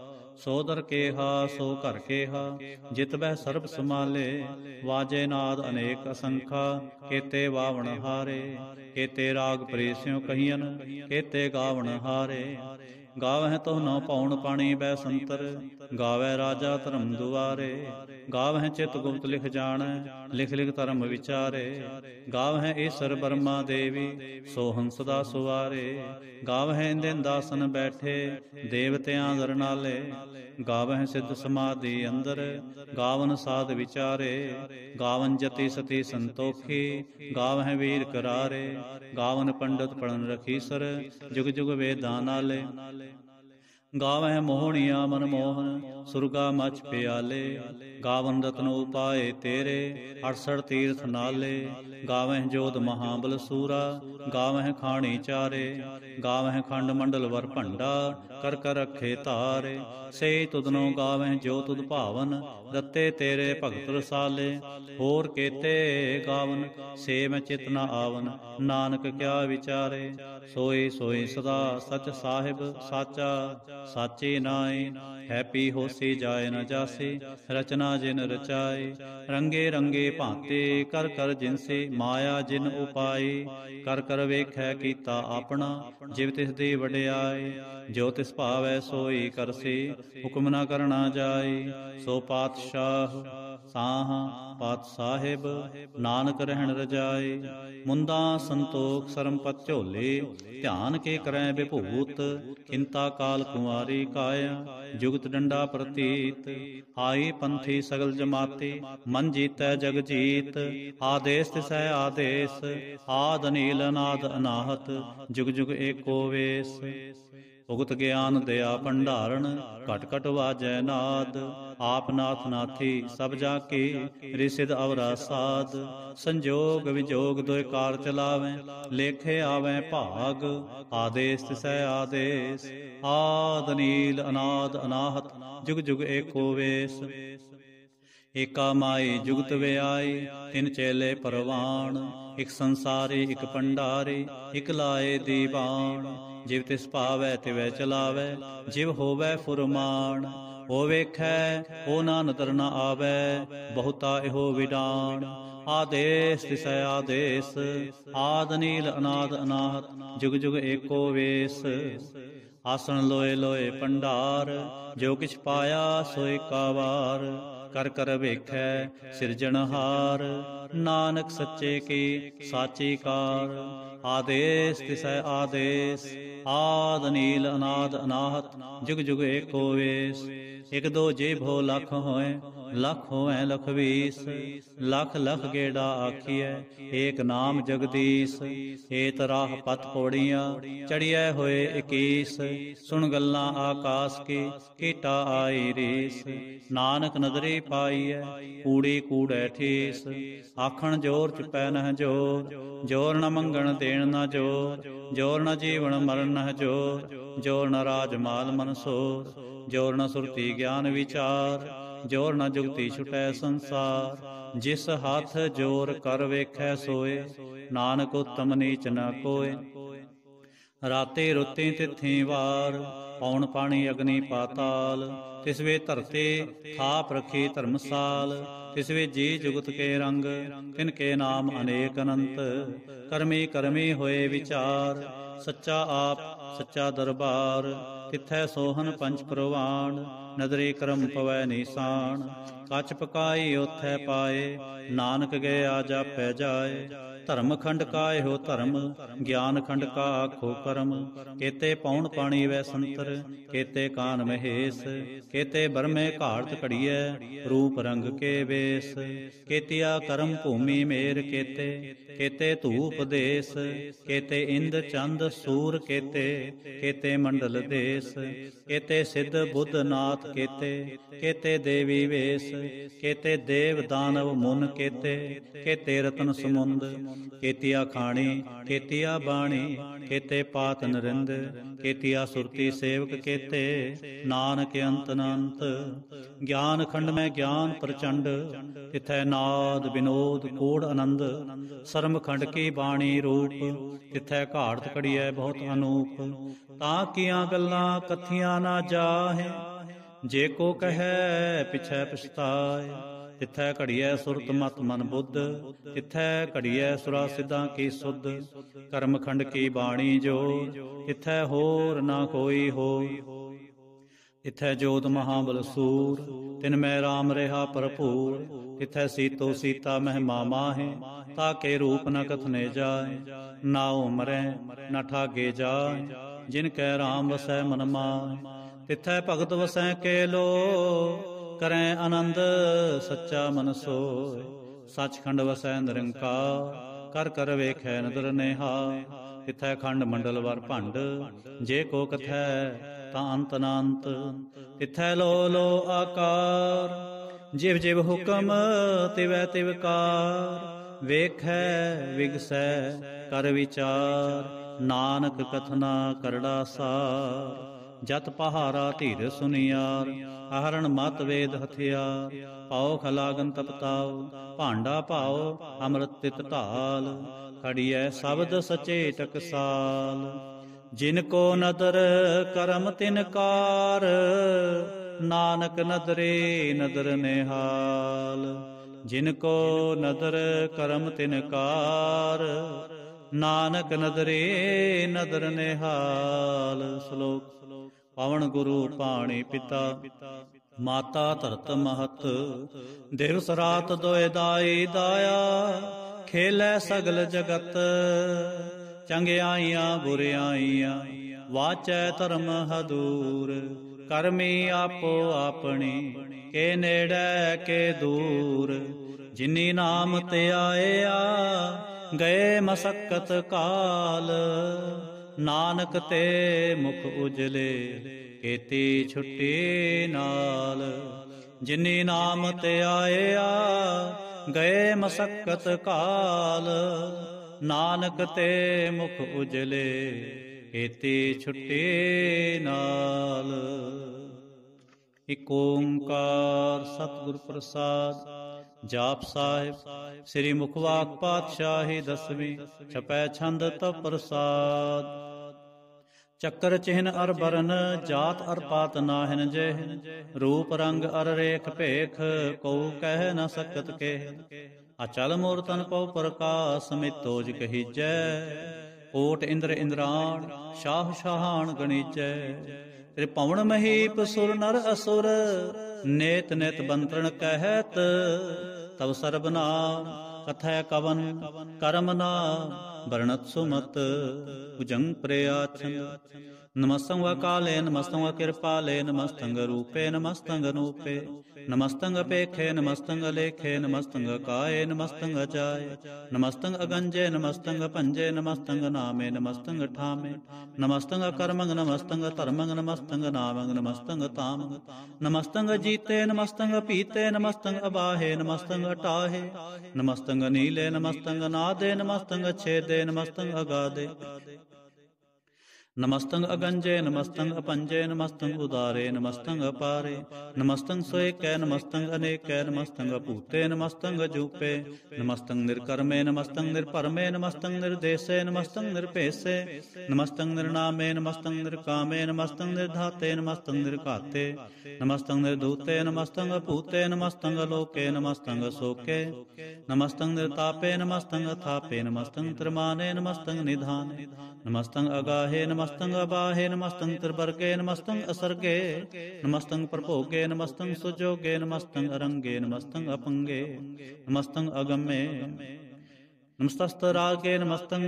ਸੋ ਦਰ ਕੇਹਾ ਸੋ ਘਰ ਕੇਹਾ। ਜਿਤ ਬਹਿ ਸਰਬ ਸਮਾਲੇ, ਵਾਜੇ ਨਾਦ ਅਨੇਕ ਅਸੰਖਾ। ਕੇਤੇ ਵਾਵਣ ਹਾਰੇ, ਕੇਤੇ ਰਾਗ ਪ੍ਰੇਸਿਓ ਕਹੀਨ। ਕੇਤੇ ਗਾਵਣ ਹਾਰੇ, ਗਾਵਹਿ ਤੋ ਨੌ ਪਾਉਣ ਪਾਣੀ ਬੈ ਸੰਤਰ। ਗਾਵੈ ਰਾਜਾ ਧਰਮ ਦੁਆਰੇ, ਗਾਵਹਿ ਚਿਤ ਗੁਪਤ ਲਿਖ ਜਾਣੈ। ਲਿਖ ਲਿਖ ਧਰਮ ਵਿਚਾਰੇ, ਗਾਵਹਿ ਈਸਰ ਬਰਮਾ ਦੇਵੀ। ਸੋ ਹੰਸ ਦਾ ਸੁਵਾਰੇ, ਗਾਵਹਿ ਇੰਦਨ ਦਾਸਨ ਬੈਠੇ। ਦੇਵਤਿਆਂ ਦਰ ਨਾਲੇ, ਗਾਵਹਿ ਸਿੱਧ ਸਮਾਧੀ ਅੰਦਰ। ਗਾਵਨ ਸਾਧ ਵਿਚਾਰੇ, ਗਾਵਨ ਜਤੀ ਸਤੀ ਸੰਤੋਖੀ। ਗਾਵਹਿ ਵੀਰ ਕਰਾਰੇ, ਗਾਵਨ ਪੰਡਤ ਪੜਨ ਰਖੀਸਰ। ਜੁਗ ਜੁਗ ਵੇਦਾਂ ਨਾਲੇ, ਗਾਵਹਿ ਮੋਹਣੀਆ ਮਨ ਮੋਹਨ। ਸੁਰਗਾ ਮਚ ਪਿਆਲੇ, ਗਾਵਨ ਰਤਨ ਉਪਾਏ ਤੇਰੇ। ਅੜਸਠ ਤੀਰਥ ਨਾਲੇ, ਗਾਵਹਿ ਜੋਧ ਮਹਾਬਲ ਸੂਰਾ। ਗਾਵਹਿ ਖਾਣੀ ਚਾਰੇ, ਗਾਵਹਿ ਖੰਡ ਮੰਡਲ ਵਰ ਭੰਡਾ। ਕਰ ਕਰ ਰਖੇ ਧਾਰੇ, ਸੇ ਤੁਧਨੋ ਗਾਵਹਿ ਜੋ ਤੁਧ ਭਾਵਨ। ਰਤੇ ਤੇਰੇ ਭਗਤ ਰਸਾਲੇ, ਹੋਰ ਕੇਤੇ ਗਾਵਨ। ਸੇ ਮੈਂ ਚਿਤ ਨ ਆਵਨ, ਨਾਨਕ ਕਿਆ ਵਿਚਾਰੇ। ਸੋਈ ਸੋਈ ਸਦਾ ਸਚ ਸਾਹਿਬ ਸਾਚਾ, ਸਾਚੇ ਨਾਏ। ਹੈ ਪੀ ਹੋਸੀ ਜਾਏ ਨ ਜਾਸੀ, ਰਚਨਾ ਜਿਨ ਰਚਾਏ। ਰੰਗੇ ਰੰਗੇ ਭਾਂਤੇ ਕਰ ਕਰ ਜਿਨਸੀ, ਮਾਇਆ ਜਿਨ ਉਪਾਈ। ਕਰ ਕਰ ਵੇਖੈ ਕੀਤਾ ਆਪਣਾ, ਜਿਵ ਤਿਸ ਦੀ ਵਡਿਆਈ। ਜੋ ਤਿਸ ਭਾਵੈ ਸੋਈ ਕਰਸੀ, ਹੁਕਮ ਨਾ ਕਰਨਾ ਜਾਈ। ਸੋ ਪਾਤਸ਼ਾਹ ਸਾਹ ਪਾਤ ਸਾਹਿਬ, ਨਾਨਕ ਰਹਿਣ ਰਜਾਈ। ਮੁੰਦਾ ਸੰਤੋਖ ਸਰਮਪਤ ਝੋਲੇ, ਧਿਆਨ ਕੇ ਕਰੈ ਵਿਭੂਤ। ਕਿੰਤਾ ਕਾਲ ਕੁਮਾਰੀ ਕਾਇਆ, ਜੁਗਤ ਡੰਡਾ ਪ੍ਰਤੀਤ। ਆਈ ਪੰਥੀ ਸਗਲ ਜਮਾਤੀ, ਮਨ ਜੀਤੈ ਜਗ ਜੀਤ। ਆਦੇਸ ਤਿਸੈ ਆਦੇਸ, ਆਦ ਨੀਲ ਅਨਾਦ ਅਨਾਹਤ। ਜੁਗ ਜੁਗ ਏਕੋ ਵੇਸ। ਉਗਤ ਗਿਆਨ ਦਿਆ ਭੰਡਾਰਨ, ਘਟ ਘਟ ਵਾਜੈ ਨਾਦ। ਆਪ ਨਾਥ ਨਾਥੀ ਸਭ ਜਾ ਕੇ, ਰਿਸਿਦ ਅਵਰਾ ਸਾਧ। ਸੰਜੋਗ ਵਿਜੋਗ ਦੋਇ ਕਾਰ ਚਲਾਵੈ, ਲੇਖੇ ਆਵੈ ਭਾਗ। ਆਦੇਸ ਤਿਸੈ ਆਦੇਸ, ਆਦ ਨੀਲ ਅਨਾਦ ਅਨਾਹਤ, ਜੁਗ ਜੁਗ ਏਕੋ ਵੇਸ। ਏਕਾ ਮਾਈ ਜੁਗਤ ਵਿਆਈ, ਤਿਨ ਚੇਲੇ ਪਰਵਾਣ। ਇਕ ਸੰਸਾਰੀ ਇਕ ਭੰਡਾਰੀ, ਇਕ ਲਾਏ ਦੀਵਾਨ। ਜਿਵ ਤਿਸ ਭਾਵੈ ਤਿਵੈ ਚਲਾਵੈ, ਜਿਵ ਹੋਵੈ ਫੁਰਮਾਨ। ਉਹ ਵੇਖੈ ਉਹ ਨਾ ਨਦਰ ਨ ਆਵੈ, ਬਹੁਤਾ ਇਹੋ ਵਿਡਾਣ। ਆਦੇਸ ਤਿਸੈ ਆਦੇਸ, ਆਦ ਨੀਲ ਅਨਾਦ ਅਨਾਹਤ, ਜੁਗ ਜੁਗ ਏਕੋ ਵੇਸ। ਆਸਣ ਲੋਏ ਲੋਏ ਭੰਡਾਰ, ਜੋ ਕਿਛ ਪਾਇਆ ਸੋਇ ਕਾ ਵਾਰ। ਕਰ ਕਰ ਵੇਖੈ ਸਿਰਜਣਹਾਰ, ਨਾਨਕ ਸੱਚੇ ਕੀ ਸਾਚੀ ਕਾਰ। ਆਦੇਸ ਤਿਸੈ ਆਦੇਸ, ਆਦ ਨੀਲ ਅਨਾਦ ਅਨਾਹਤ, ਜੁਗ ਜੁਗ ਏਕੋ ਵੇਸ। ਇਕ ਦੋ ਜੇ ਭੋ ਲਖ ਹੋਏ, ਲਖ ਹੋਐ ਲਖ ਵੀਸ। ਲਖ ਲਖ ਗੇੜਾ ਆਖੀਐ, ਏਕ ਨਾਮ ਜਗਦੀਸ਼। ਏਤ ਰਾਹ ਪਤ ਪੌੜੀਆਂ, ਚੜੀਐ ਹੋਏ ਇਕੀਸ। ਸੁਣ ਗੱਲਾਂ ਆਕਾਸ ਕੀ, ਕੀਟਾ ਆਈ ਰੀਸ। ਨਾਨਕ ਨਦਰੀ ਪਾਈਐ, ਕੂੜੀ ਕੂੜੈ ਠੀਸ। ਆਖਣ ਜੋਰ ਚੁਪੈ ਨਹਿ ਜੋਰ, ਜੋਰ ਨ ਮੰਗਣ ਦੇਣ ਨ ਜੋਰ। ਜੋਰ ਨ ਜੀਵਨ ਮਰਨ ਨਹਿ ਜੋਰ, ਜੋਰ ਨ ਰਾਜ ਮਾਲ ਮਨਸੋਰ। ਜੋਰ ਨ ਸੁਰਤੀ ਗਿਆਨ ਵਿਚਾਰ, ਜੋਰ ਨ ਜੁਗਤੀ ਛੁਟੈ ਸੰਸਾਰ। ਜਿਸ ਹੱਥ ਜੋਰ ਕਰ ਵੇਖੈ ਸੋਏ, ਨਾਨਕ ਉਤਮ ਨੀਚ ਨ ਕੋਏ। ਰਾਤੇ ਰੁੱਤੀ ਤਿਥੀ ਵਾਰ, ਪੌਣ ਪਾਣੀ ਅਗਨੀ ਪਾਤਾਲ। ਤਿਸ ਵੇ ਧਰਤੀ ਥਾਪ ਰਖੀ ਧਰਮਸਾਲ। ਤਿਸ ਵੇ ਜੀ ਜੁਗਤ ਕੇ ਰੰਗ, ਤਿਨ ਕੇ ਨਾਮ ਅਨੇਕ ਅਨੰਤ। ਕਰਮੀ ਕਰਮੀ ਹੋਏ ਵਿਚਾਰ, ਸੱਚਾ ਆਪ ਸੱਚਾ ਦਰਬਾਰ। ਤਿਥੈ ਸੋਹਨ ਪੰਚ ਪ੍ਰਵਾਨ, ਨਦਰੀ ਕਰਮ ਪਵੈ ਨੀਸਾਨ। ਕੱਚ ਪਕਾਈ ਓਥੈ ਪਾਏ, ਨਾਨਕ ਗਿਆ ਜਾਪੈ ਜਾਏ। ਧਰਮ ਖੰਡ ਕਾ ਇਹੋ ਧਰਮ, ਗਿਆਨ ਖੰਡ ਕਾ ਆਖੋ ਕਰਮ। ਕੇਤੇ ਪੌਣ ਪਾਣੀ ਵੈ ਸੰਤਰ, ਕੇਤੇ ਕਾਨ ਮਹੇਸ਼। ਕੇਤੇ ਬਰਮੇ ਘਾੜਤ ਘੜੀਐ, ਰੂਪ ਰੰਗ ਕੇ ਵੇਸ। ਕੇਤੀਆ ਕਰਮ ਭੂਮੀ ਮੇਰ ਕੇਤੇ, ਕੇਤੇ ਧੂਪ ਦੇਸ। ਕੇਤੇ ਇੰਦ ਚੰਦ ਸੂਰ ਕੇਤੇ, ਕੇਤੇ ਮੰਡਲ ਦੇਸ। ਕੇਤੇ ਸਿੱਧ ਬੁੱਧ ਨਾਥ ਕੇਤੇ, ਕੇਤੇ ਦੇਵੀ ਵੇਸ। ਕੇਤੇ ਦੇਵ ਦਾਨਵ ਮੁਨ ਕੇਤੇ, ਕੇਤੇ ਰਤਨ ਸਮੁੰਦ। ਕੇਤੀਆ ਖਾਣੀ ਕੇਤੀਆ ਬਾਣੀ, ਕੇਤੇ ਪਾਤ ਨਰਿੰਦ। ਕੇਤੀਆ ਸੁਰਤੀ ਸੇਵਕ ਕੇਤੇ, ਨਾਨਕ ਅੰਤ ਅਨੰਤ। ਗਿਆਨ ਖੰਡ ਮੈਂ ਗਿਆਨ ਪ੍ਰਚੰਡ, ਤਿਥੈ ਨਾਦ ਵਿਨੋਦ ਕੋੜ ਆਨੰਦ। ਸਰਮ ਖੰਡ ਕੀ ਬਾਣੀ ਰੂਪ, ਤਿਥੈ ਘਾੜਤ ਘੜੀਐ ਬਹੁਤ ਅਨੂਪ। ਤਾਂ ਕੀਆਂ ਗੱਲਾਂ ਕਥੀਆਂ ਨਾ ਜਾਹੇ, ਜੇ ਕੋ ਕਹੈ ਪਿਛੈ ਪਛਤਾਏ। ਤਿਥੈ ਘੜੀਐ ਸੁਰਤ ਮਤ ਮਨ ਬੁੱਧ, ਤਿਥੈ ਘੜੀਐ ਸੁਰਾ ਸਿੱਧਾਂ ਕੀ ਸੁਧ। ਕਰਮ ਖੰਡ ਕੀ ਬਾਣੀ ਜੋਰ, ਤਿਥੈ ਹੋਰ ਨਾ ਕੋਈ ਹੋਰ। ਤਿਥੈ ਜੋਤ ਮਹਾਬਲ ਸੂਰ, ਤਿਨ ਮੈਂ ਰਾਮ ਰਿਹਾ ਭਰਪੂਰ। ਤਿਥੈ ਸੀਤੋ ਸੀਤਾ ਮਹਿਮਾ ਮਾਹੇ, ਤਾਕੇ ਰੂਪ ਨ ਕਥਨੇ ਜਾਏ। ਨਾਉ ਮਰੈ ਨ ਠਾਗੇ ਜਾਏ, ਜਿਨ ਕੈ ਰਾਮ ਵਸੈ ਮਨ ਮਾਹੇ। ਤਿਥੈ ਭਗਤ ਵਸੈ ਕੇ ਲੋ, ਕਰੈ ਆਨੰਦ ਸੱਚਾ ਮਨ ਸੋਏ। ਸੱਚਖੰਡ ਵਸੈ ਨਿਰੰਕਾਰ, ਕਰ ਕਰ ਵੇਖੈ ਨਦਰ ਨਿਹਾਲ। ਤਿਥੈ ਖੰਡ ਮੰਡਲ ਵਰ ਭੰਡ, ਜੇ ਕੋ ਕਥੈ ਤਾਂ ਅੰਤ ਅਨੰਤ। ਤਿਥੈ ਲੋ ਲੋ ਆਕਾਰ, ਜਿਵ ਜਿਵ ਹੁਕਮ ਤਿਵੈ ਤਿਵ ਕਾਰ। ਵੇਖੈ ਵਿਗਸੈ ਕਰ ਵਿਚਾਰ, ਨਾਨਕ ਕਥਨਾ ਕਰੜਾ ਸਾਰ। ਜਤ ਪਹਾਰਾ ਧੀਰ ਸੁਨਿਆਰ, ਆਹਰਣ ਮਤ ਵੇਦ ਹਥਿਆਰ। ਪਾਓ ਖਲਾਗਨ ਤਪਤਾਓ, ਭਾਂਡਾ ਪਾਓ ਅੰਮ੍ਰਿਤ ਤਿਤ ਢਾਲ। ਖੜੀਐ ਸ਼ਬਦ ਸਚੇ ਟਕਸਾਲ, ਜਿਨ ਕੋ ਨਦਰ ਕਰਮ ਤਿਨ ਕਾਰ। ਨਾਨਕ ਨਦਰੇ ਨਦਰ ਨਿਹਾਲ, ਜਿਨ ਕੋ ਨਦਰ ਕਰਮ ਤਿਨ ਕਾਰ। ਨਾਨਕ ਨਦਰੇ ਨਦਰ ਨਿਹਾਲ। ਸ਼ਲੋਕ। ਪਵਨ ਗੁਰੂ ਪਾਣੀ ਪਿਤਾ, ਮਾਤਾ ਧਰਤ ਮਹਤ। ਦਿਵਸ ਰਾਤ ਦੋਇ ਦਾਈ ਦਾਇਆ, ਖੇਲੈ ਸਗਲ ਜਗਤ। ਚੰਗਿਆਈਆਂ ਬੁਰਿਆਈਆਂ, ਵਾਚੈ ਧਰਮ ਹਦੂਰ। ਕਰਮੀ ਆਪੋ ਆਪਣੀ, ਕੇ ਨੇੜੇ ਕੇ ਦੂਰ। ਜਿਨੀ ਨਾਮ ਤੇ ਆਇਆ, ਗਏ ਮਸਕਤ ਕਾਲ। ਨਾਨਕ ਤੇ ਮੁਖ ਉਜਲੇ ਕੀਤੀ ਛੁੱਟੀ ਨਾਲ। ਜਿਨੀ ਨਾਮ ਤੇ ਆਇਆ ਗਏ ਮਸਕਤ ਕਾਲ। ਨਾਨਕ ਤੇ ਮੁਖ ਉਜਲੇ ਕੀਤੀ ਛੁੱਟੀ ਨਾਲ। ਇਕ ਓੰਕਾਰ ਸਤਿਗੁਰ ਪ੍ਰਸਾਦ। ਜਾਪ ਸਾਹਿਬ ਸ੍ਰੀ ਮੁਖਵਾਕ ਪਾਤਸ਼ਾਹੀ ਦਸਵੀਂ ਛਪੈ ਛੰਦ ਤਵ ਪ੍ਰਸਾਦ। ਚੱਕਰ ਚਿਹਨ ਅਰ ਬਰਨ ਜਾਤ ਅਰ ਪਾਤ ਨਾਹਿਨ ਜੇਹ। ਰੂਪ ਰੰਗ ਅਰ ਰੇਖ ਭੇਖ ਕਉ ਕਹਿ ਨ ਸਕਤ ਕੇਹ। ਅਚਲ ਮੂਰਤਨ ਪਉ ਪ੍ਰਕਾਸ਼ ਮਿਤੋਜ ਕਹੀਜੈ। ਕੋਟ ਇੰਦਰ ਇੰਦਰਾਣ ਸ਼ਾਹ ਸ਼ਾਹਾਨ ਗਣੀਜੈ। ਤ੍ਰਿਭੁਵਨ ਮਹੀਪ ਸੁਰ ਨਰ ਅਸੁਰ ਨੇਤ ਨੇਤ ਬੰਤਰਣ ਕਹਿਤ। ਤਵ ਸਰਬ ਨਾਮ ਕਥੈ ਕਵਨ ਕਰਮ ਨਾਮ ਵਰਣਤ ਸੁਮਤ ਭੁਜੰਗ ਪ੍ਰਿਆਛੰਦ। ਨਮਸਤੰ ਵਕਾਲੇ ਨਮਸਤੰ ਵਕਿਰਪਾਲੇ ਨਮਸਤੰ ਰੂਪੇ ਨਮਸਤੰ ਅਨੂਪੇ ਨਮਸਤੰ ਅਪੇਖੇ ਨਮਸਤੰ ਅਲੇਖੇ ਨਮਸਤੰ ਕਾਏ ਨਮਸਤੰ ਅਜਾਏ ਨਮਸਤੰ ਅਗੰਜੇ ਨਮਸਤੰ ਅਪੰਜੇ ਨਮਸਤੰ ਨਾਮੇ ਨਮਸਤੰ ਠਾਮੇ ਨਮਸਤੰ ਅਕਰਮੰ ਨਮਸਤੰ ਧਰਮੰ ਨਮਸਤੰ ਨਾਮੰ ਨਮਸਤੰ ਤਾਮੰ ਨਮਸਤੰ ਜੀਤੇ ਨਮਸਤੰ ਪੀਤੇ ਨਮਸਤੰ ਅਬਾਹੇ ਨਮਸਤੰ ਅਟਾਹੇ ਨਮਸਤੰ ਨੀਲੇ ਨਮਸਤੰ ਨਾਦੇ ਨਮਸਤੰ ਛੇਦੇ ਨਮਸਤੰ ਅਗਾਦੇ ਨਮਸਤੰ ਅਗੰਜੇ ਨਮਸਤੰ ਅਪੰਜੇ ਨਮਸਤੰ ਉਦਾਰੇ ਨਮਸਤੰ ਅਪਾਰੇ ਨਮਸਤੰ ਸੋਇਕੈ ਨਮਸਤੰ ਅਨੇਕੈ ਨਮਸਤੰ ਅਭੂਤੇ ਨਮਸਤੰ ਅਜੂਪੇ ਨਮਸਤੰ ਨਿਰਕਰਮੇ ਨਮਸਤੰ ਨਿਰਭਰਮੇ ਨਮਸਤੰ ਨਿਰਦੇਸੇ ਨਮਸਤੰ ਨਿਰਭੇਸੇ ਨਮਸਤੰ ਨਿਰਨਾਮੇ ਨਮਸਤੰ ਨਿਰਕਾਮੇ ਨਮਸਤੰ ਨਿਰਧਾਤੇ ਨਮਸਤੰ ਨਿਰਘਾਤੇ ਨਮਸਤੰ ਨਿਰਧੂਤੇ ਨਮਸਤੰ ਅਭੂਤੇ ਨਮਸਤੰ ਅਲੋਕੇ ਨਮਸਤੰ ਅਸੋਕੇ ਨਮਸਤੰ ਨਿਰਤਾਪੇ ਨਮਸਤੰ ਅਥਾਪੇ ਨਮਸਤੰ ਤ੍ਰਿਮਾਨੇ ਨਮਸਤੰ ਨਿਧਾਨੇ ਨਮਸਤੰ ਅਗਾਹੇ ਨਮਸਤੰ ਅਬਾਹੇ ਨਮਸਤੰ ਤ੍ਰਿਵਰਗੇ ਨਮਸਤੰ ਅਸਰਗੇ ਨਮਸਤੰ ਪ੍ਰਭੋਗੇ ਨਮਸਤੰ ਸੁਜੋਗੇ ਨਮਸਤੰ ਅਰੰਗੇ ਨਮਸਤੰ ਅਪੰਗੇ ਨਮਸਤੰ ਅਗਮੇ ਨਮਸਤਸਤਰਾਗੇ ਨਮਸਤੰ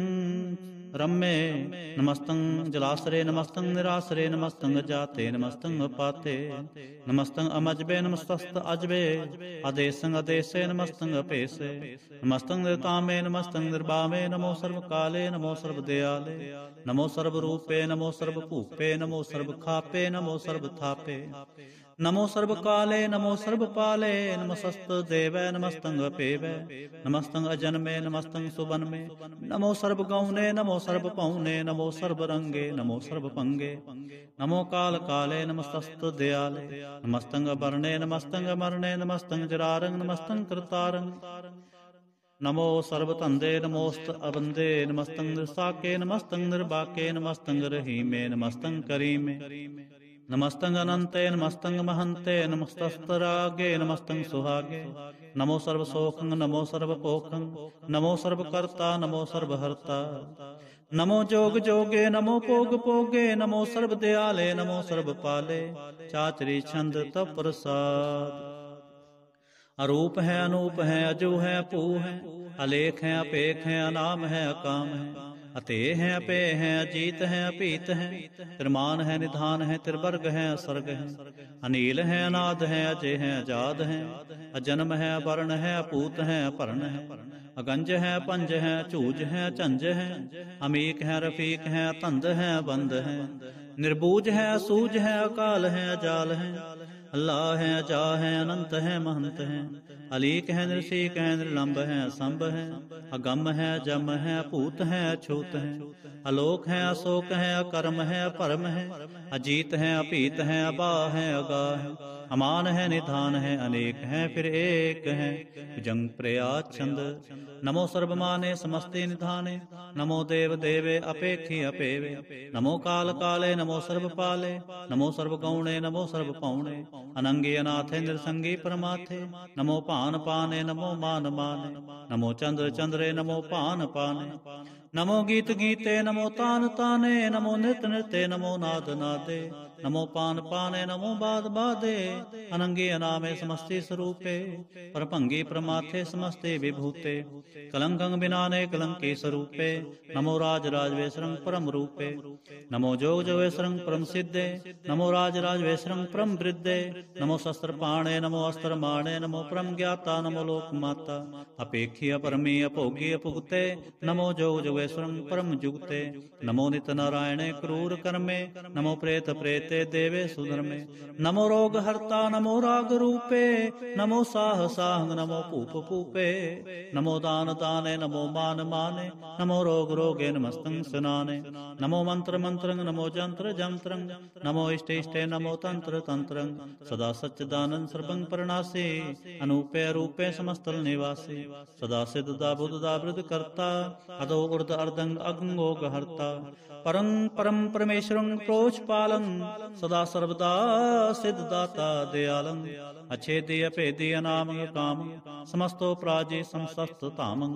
ਰਮੇ ਨਮਸਤੰ ਜਲਾਸਰੇ ਨਮਸਤੰ ਨਿਰਾਸਰੇ ਨਮਸਤੰ ਜਾਤੇ ਨਮਸਤੰ ਅਪਾਤੇ ਨਮਸਤੰ ਅਮਜਬੇ ਨਮਸਤਸਤ ਅਜਬੇ ਆਦੇਸੰ ਆਦੇਸੇ ਨਮਸਤੰ ਅਪੇਸੇ ਨਮਸਤੰ ਨਿਰਤਾਮੇ ਨਮਸਤੰ ਨਿਰਭਾਵੇ ਨਮੋ ਸਰਬ ਕਾਲੇ ਨਮੋ ਸਰਬ ਦਿਆਲੇ ਨਮੋ ਸਰਬ ਰੂਪੇ ਨਮੋ ਸਰਬ ਭੂਪੇ ਨਮੋ ਸਰਬ ਖਾਪੇ ਨਮੋ ਸਰਬ ਥਾਪੇ ਨਮੋ ਸਰਬ ਕਾਲੇ ਨਮੋ ਸਰਬ ਪਾਲੇ ਨਮਸਤੁ ਦੇਵੈ ਨਮਸਤੰ ਅਪੇਵੈ ਨਮਸਤੰ ਅਜਨਮੇ ਨਮਸਤੰ ਸੁਬਨਮੇ ਨਮੋ ਸਰਬ ਗੌਨੇ ਨਮੋ ਸਰਬ ਭਉਨੇ ਨਮੋ ਸਰਬ ਰੰਗੇ ਨਮੋ ਸਰਬ ਭੰਗੇ ਨਮੋ ਕਾਲ ਕਾਲੇ ਨਮਸਤੁ ਦਿਆਲੇ ਨਮਸਤੰ ਅਬਰਣੇ ਨਮਸਤੰ ਅਮਰਣੇ ਨਮਸਤੰ ਜਰਾਰੰ ਨਮਸਤੰ ਕਰਤਾਰੰ ਨਮੋ ਸਰਬ ਧੰਦੇ ਨਮੋਸਤ ਅਬੰਦੇ ਨਮਸਤੰ ਨਿਰਸਾਕੇ ਨਮਸਤੰ ਨਿਰਬਾਕੇ ਨਮਸਤੰ ਰਹੀਮੇ ਨਮਸਤੰ ਕਰੀਮੇ ਨਮਸਤੰ ਅਨੰਤੇ ਨਮਸਤੰ ਮਹੰਤੇ ਨਮਸਤਸਤਰਾਗੇ ਨਮਸਤੰ ਸੁਹਾਗੇ ਨਮੋ ਸਰਬ ਸੋਖੰ ਨਮੋ ਸਰਬ ਪੋਖੰ ਨਮੋ ਸਰਬ ਕਰਤਾ ਨਮੋ ਸਰਬ ਹਰਤਾ ਨਮੋ ਜੋਗ ਜੋਗੇ ਨਮੋ ਭੋਗ ਭੋਗੇ ਨਮੋ ਸਰਬ ਦਿਆਲੇ ਨਮੋ ਸਰਬ ਪਾਲੇ ਚਾਚਰੀ ਛੰਦ ਤਵ ਪ੍ਰਸਾਦ। ਅਰੂਪ ਹੈ ਅਨੂਪ ਹੈ ਅਜੂ ਹੈ ਭੂ ਹੈ ਅਲੇਖ ਹੈ ਅਪੇਖ ਹੈ ਅਨਾਮ ਹੈ ਅਕਾਮ ਹੈ ਅਤੇ ਹੈ ਅਪੇ ਹੈ ਅਜੀਤ ਹੈ ਅਭੀਤ ਹੈ ਤਿਰਮਾਨ ਹੈ ਨਿਧਾਨ ਹੈ ਤਿਰਵਰਗ ਹੈ ਅਸਰਗ ਹੈ ਅਨੀਲ ਹੈ ਅਨਾਦ ਹੈ ਅਜੇ ਹੈ ਅਜਾਦ ਹੈ ਅਜਨਮ ਹੈ ਅਵਰਨ ਹੈ ਅਪੂਤ ਹੈ ਅਭਰਨ ਹੈ ਅਗੰਜ ਹੈ ਪੰਜ ਹੈ ਝੂਜ ਹੈ ਝੰਜ ਹੈ ਅਮੀਕ ਹੈ ਰਫੀਕ ਹੈ ਧੰਦ ਹੈ ਬੰਦ ਹੈ ਨਿਰਬੂਜ ਹੈ ਅਸੂਜ ਹੈ ਅਕਾਲ ਹੈ ਅਜਾਲ ਹੈ ਅੱਲਾ ਹੈ ਅਜਾ ਹੈ ਅਨੰਤ ਹੈ ਮਹੰਤ ਹੈ ਅਲੀਕ ਹੈ ਨਿਰਸੀਕ ਹੈ ਨਿਰਲੰਭ ਹੈ ਅਸੰਭ ਹੈ ਅਗੰਮ ਹੈ ਅਜਮ ਹੈ ਅਭੂਤ ਹੈ ਅਛੂਤ ਹੈ ਅਲੋਕ ਹੈ ਅਸੋਕ ਹੈ ਅਕਰਮ ਹੈ ਅਭਰਮ ਹੈ ਅਜੀਤ ਹੈ ਅਭੀਤ ਹੈ ਅਬਾ ਹੈ ਅਗਾ ਹੈ ਅਮਾਨ ਹੈ ਨਿਧਾਨ ਹੈ ਅਨੇਕ ਹੈ ਫਿਰ ਏਕ ਹੈ ਭੁਜੰਗ ਪ੍ਰਿਆਛੰਦ ਨਮੋ ਸਰਬਮਾਨੇ ਸਮਸਤੇ ਨਿਧਾਨੇ ਨਮੋ ਦੇਵ ਦੇਵੇ ਅਪੇਖੀ ਅਪੇਵੇ ਨਮੋ ਕਾਲ ਕਾਲੇ ਨਮੋ ਸਰਬ ਪਾਲੇ ਨਮੋ ਸਰਬ ਗੌਣੇ ਨਮੋ ਸਰਬ ਪਉਣੇ ਅਨੰਗੇ ਅਨਾਥੇ ਨਿਰਸੰਗੀ ਪਰਮਾਥੇ ਨਮੋ ਭਾਨ ਪਾਨੇ ਨਮੋ ਮਾਨ ਮਾਨੇ ਨਮੋ ਚੰਦਰ ਚੰਦਰੇ ਨਮੋ ਭਾਨ ਪਾਨੇ ਨਮੋ ਗੀਤ ਗੀਤੇ ਨਮੋ ਤਾਨ ਤਾਨੇ ਨਮੋ ਨਿਤ ਨਿਤੇ ਨਮੋ ਨਾਦ ਨਾਦੇ नमो पान पाने नमो बाद बाधे अनंगे अनामे समस्ते स्वरूपे परभंगे प्रमाथे समस्ते विभूते कलंकं बिनाने कलंके स्वरूपे नमो राज राजवेशरं परम रूपे नमो जोग जोगेश्वरं परम सिद्धे नमो राज राजवेशरं परम वृद्धे नमो शस्त्र पाणे नमो अस्त्र माणे नमो परम ज्ञाता नमो लोक माता अपेक्षी अपरमी अभोगी अपुगते नमो जोग जोगेश्वरं परम जुगते नमो नित नारायणे क्रूर कर्मे नमो प्रेत प्रेते देवे सुधर्मे नमो रोग हर्ता नमो राग रूपे नमो साह साहंग नमो पूप पूपे नमो दान दाने नमो मान माने नमो रोग रोगे नमस्तं स्नाने नमो मंत्र मंत्रं नमो जंत्र जंत्रं नमो इष्टे इष्टे नमो तंत्र तंत्रं सदा सच्चिदानंद सर्वं परनासे अनूपे रूपे समस्तल निवासी सदा सिद्धदा बुद्धदा वृद्ध करता अदो उर्ध अर्धंग अगंगोग हर्ता परं परम परमेश्वरं प्रोचपालं सदा सर्वदा सिद्धदाता दयालं अच्छेदि अपेदि अनाम काम समस्तो प्राजे समस्त तामं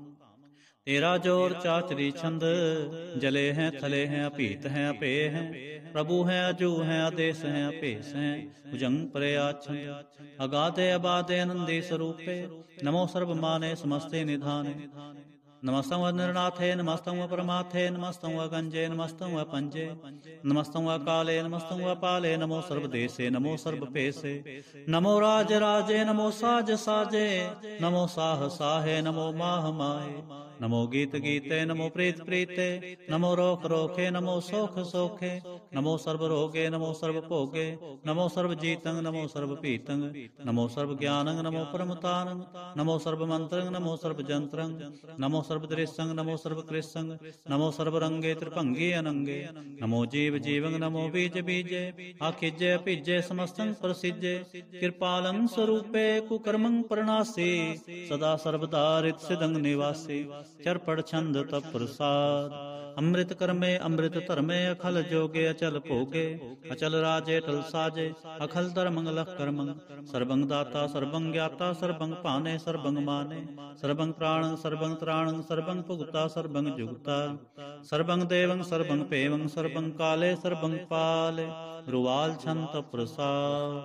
तेरा जोर चाचरी छंद जले हैं थले हैं अपीत हैं अपे हैं प्रभु हैं अजू हैं आदेश हैं अपेश हैं भुजंग प्रयाच्छंद अगाधे अबाधे नंदी स्वरूपे नमो सर्व माने समस्ते निधाने नमस्तं व निर्नाथे नमस्तं व परमाथे नमस्तं व गंजे नमस्तं व पंजे नमस्तं व काले नमस्तं व पाले नमो सर्वदेशे नमो सर्वपेशे नमो राज राजे नमो साज साजे नमो साह साहे नमो माह माहे नमो गीत गीते नमो प्रीत प्रीते नमो रोख रोखे नमो सोख सोखे नमो सर्व रोगे नमो सर्व भोगे नमो सर्व जीतं नमो सर्व पीतं नमो सर्व ज्ञानं नमो परमतानं नमो सर्व मंत्रं नमो सर्व जंत्रं नमो सर्व दृश्यं नमो सर्व कृष्णं नमो सर्व रंगे त्रिभंगे अनंगे नमो जीव जीवं नमो बीज बीजे आखिजे पीजे समस्तं प्रसिजे कृपालं स्वरूपे कुकर्मं प्रणासी सदा सर्वदा रित सिदं निवासी चरपड़ छंद तप प्रसाद अमृत कर्मे अमृत धर्मे अखल जोगे अचल भोगे अचल राजे टल साजे अखल धर्मंग लख कर्मंग सर्वंग दाता सर्वंग ज्ञाता सर्वंग पाने सर्वंग माने सर्वंग प्राणं सर्वंग त्राणं सर्वंग भुगता सर्वंग जुगता सर्वंग देवं सर्वंग पेवं सर्वंग काले सर्वंग पाले रुवाल छंत प्रसाद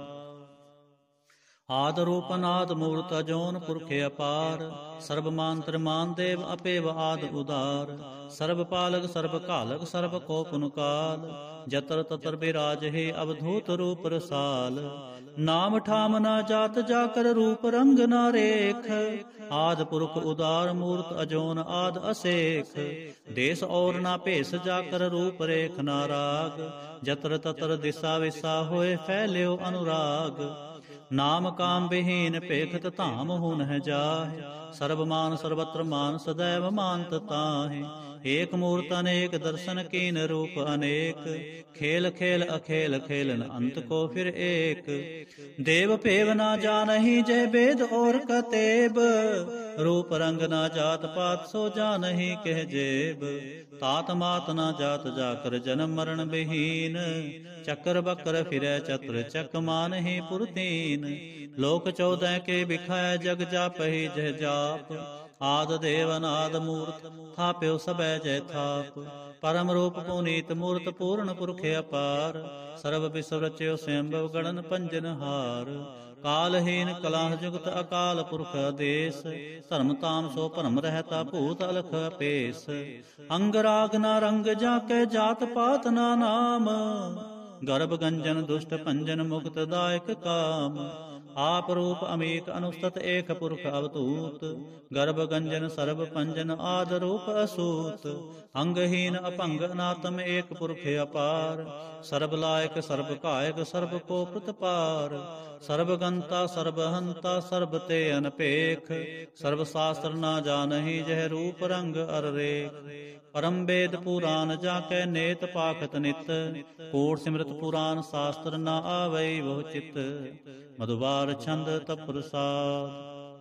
आद रूप अनाद मूर्त अजोन पुरखे अपार सर्व मान त्रिमान देव अपेव आद उदार सर्व पालक सर्व कालक सर्व को पुनकाल जतर ततर विराज हे अवधूत रूप रसाल नाम ठाम ना जात जाकर रूप रंग ना रेख आद पुरख उदार मूर्त अजोन आद असेख देश और ना भेस जाकर रूप रेख ना राग जतर ततर दिशा विसा होए फैल्यो अनुराग नाम काम विहीन पेखत धाम हुन है जाहे सर्व मान सर्वत्र मान सदैव मानत ताहे एक मूर्त अनेक दर्शन कीन रूप अनेक खेल खेल अखेल खेलन अंत को फिर एक देव पेव ना जानहि जय वेद और कतेब रूप रंग ना जात पात सो जानहि कह जेब तात मात ना जात जाकर जन्म मरण विहीन चक्र बकर फिरै चत्र चक मान ही पुरतीन लोक चौदह के बिखाय जग जापहि जय जाप आद देव अनाद मूर्त थाप्यो सबੈ जय थाप परम रूप पुनीत मूर्त पूर्ण पुरखे अपार सर्व विश्व रच्यो स्वयंभव गणन पंजन हार कालहीन कलाह जुगत अकाल पुरख आदेश धर्म ताम सो भरम रहता भूत अलख अपेस अंग राग ना रंग जाके जात पात ना नाम गर्भ गंजन दुष्ट पंजन मुक्त दायक काम आप रूप अमीक अनुस्तत एक पुरख अवतूत गर्भ गंजन सर्व पंजन आद रूप असूत अंगहीन अपंग अनातम एक पुरख अपार सर्व लायक सर्व कायक सर्व को प्रतपार सर्वगंता सर्वहंता सर्व ते अनपेख सर्व शास्त्र न जानहि जह रूप रंग अर रेख परम वेद पुराण जाकै नेत पाखत नित कोट सिमरत पुराण शास्त्र न आवै वह चित मधुबार छंद तप प्रसाद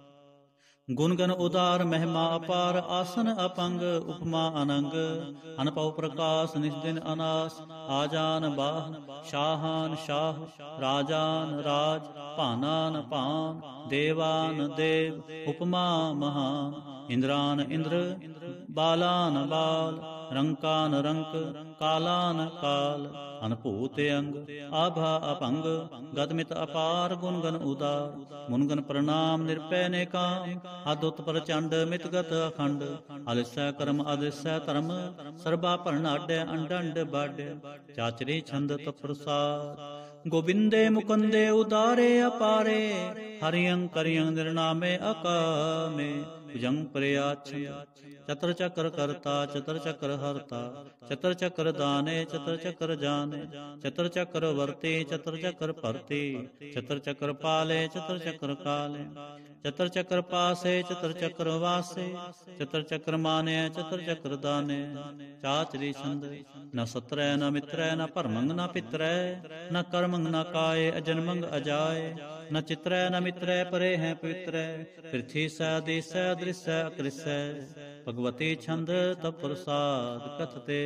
गुणगन उदार महिमा अपार आसन अपंग उपमा अनंग अनपव प्रकाश निस्दिन अनास आजान बाह शाहान शाह राजान राज पानान पान देवान देव उपमा महान इंद्रान इंद्र बालान बाल रंकान रंक कालान काल अनभूत अंग आभा अपंग गदमित अपार गुण गन उदार मुनगन प्रणाम निर्पय ने काम अदुत प्रचंड मितगत अखंड अलिसै कर्म अदिसै धर्म सर्बा परनाड्य अंडंड बाड्य चाचरी छंद तत्प्रसाद गोविंदे मुकुंदे उदारे अपारे हरियं करियं निर्नामे अकामे भुजंग प्रयाच चतर चक्र करता चतर चक्र हरता चतर चक्र दाने चतर चक्र जाने चतर चक्र वर्ते चतर चक्र परते चतर चक्र पाले चतर चक्र काले चतर चक्र पासे चतर चक्र वासे चतर चक्र माने चतर चक्र दाने चाचरी छंद न सत्रय न मित्रय न परमंग न पित्रय न कर्मंग न काय अजन्मंग अजाय न चित्रय न मित्रय परे हैं पवित्रय पृथ्वी स देश दृश्य अकृष्य भगवती छंद तप प्रसाद कथते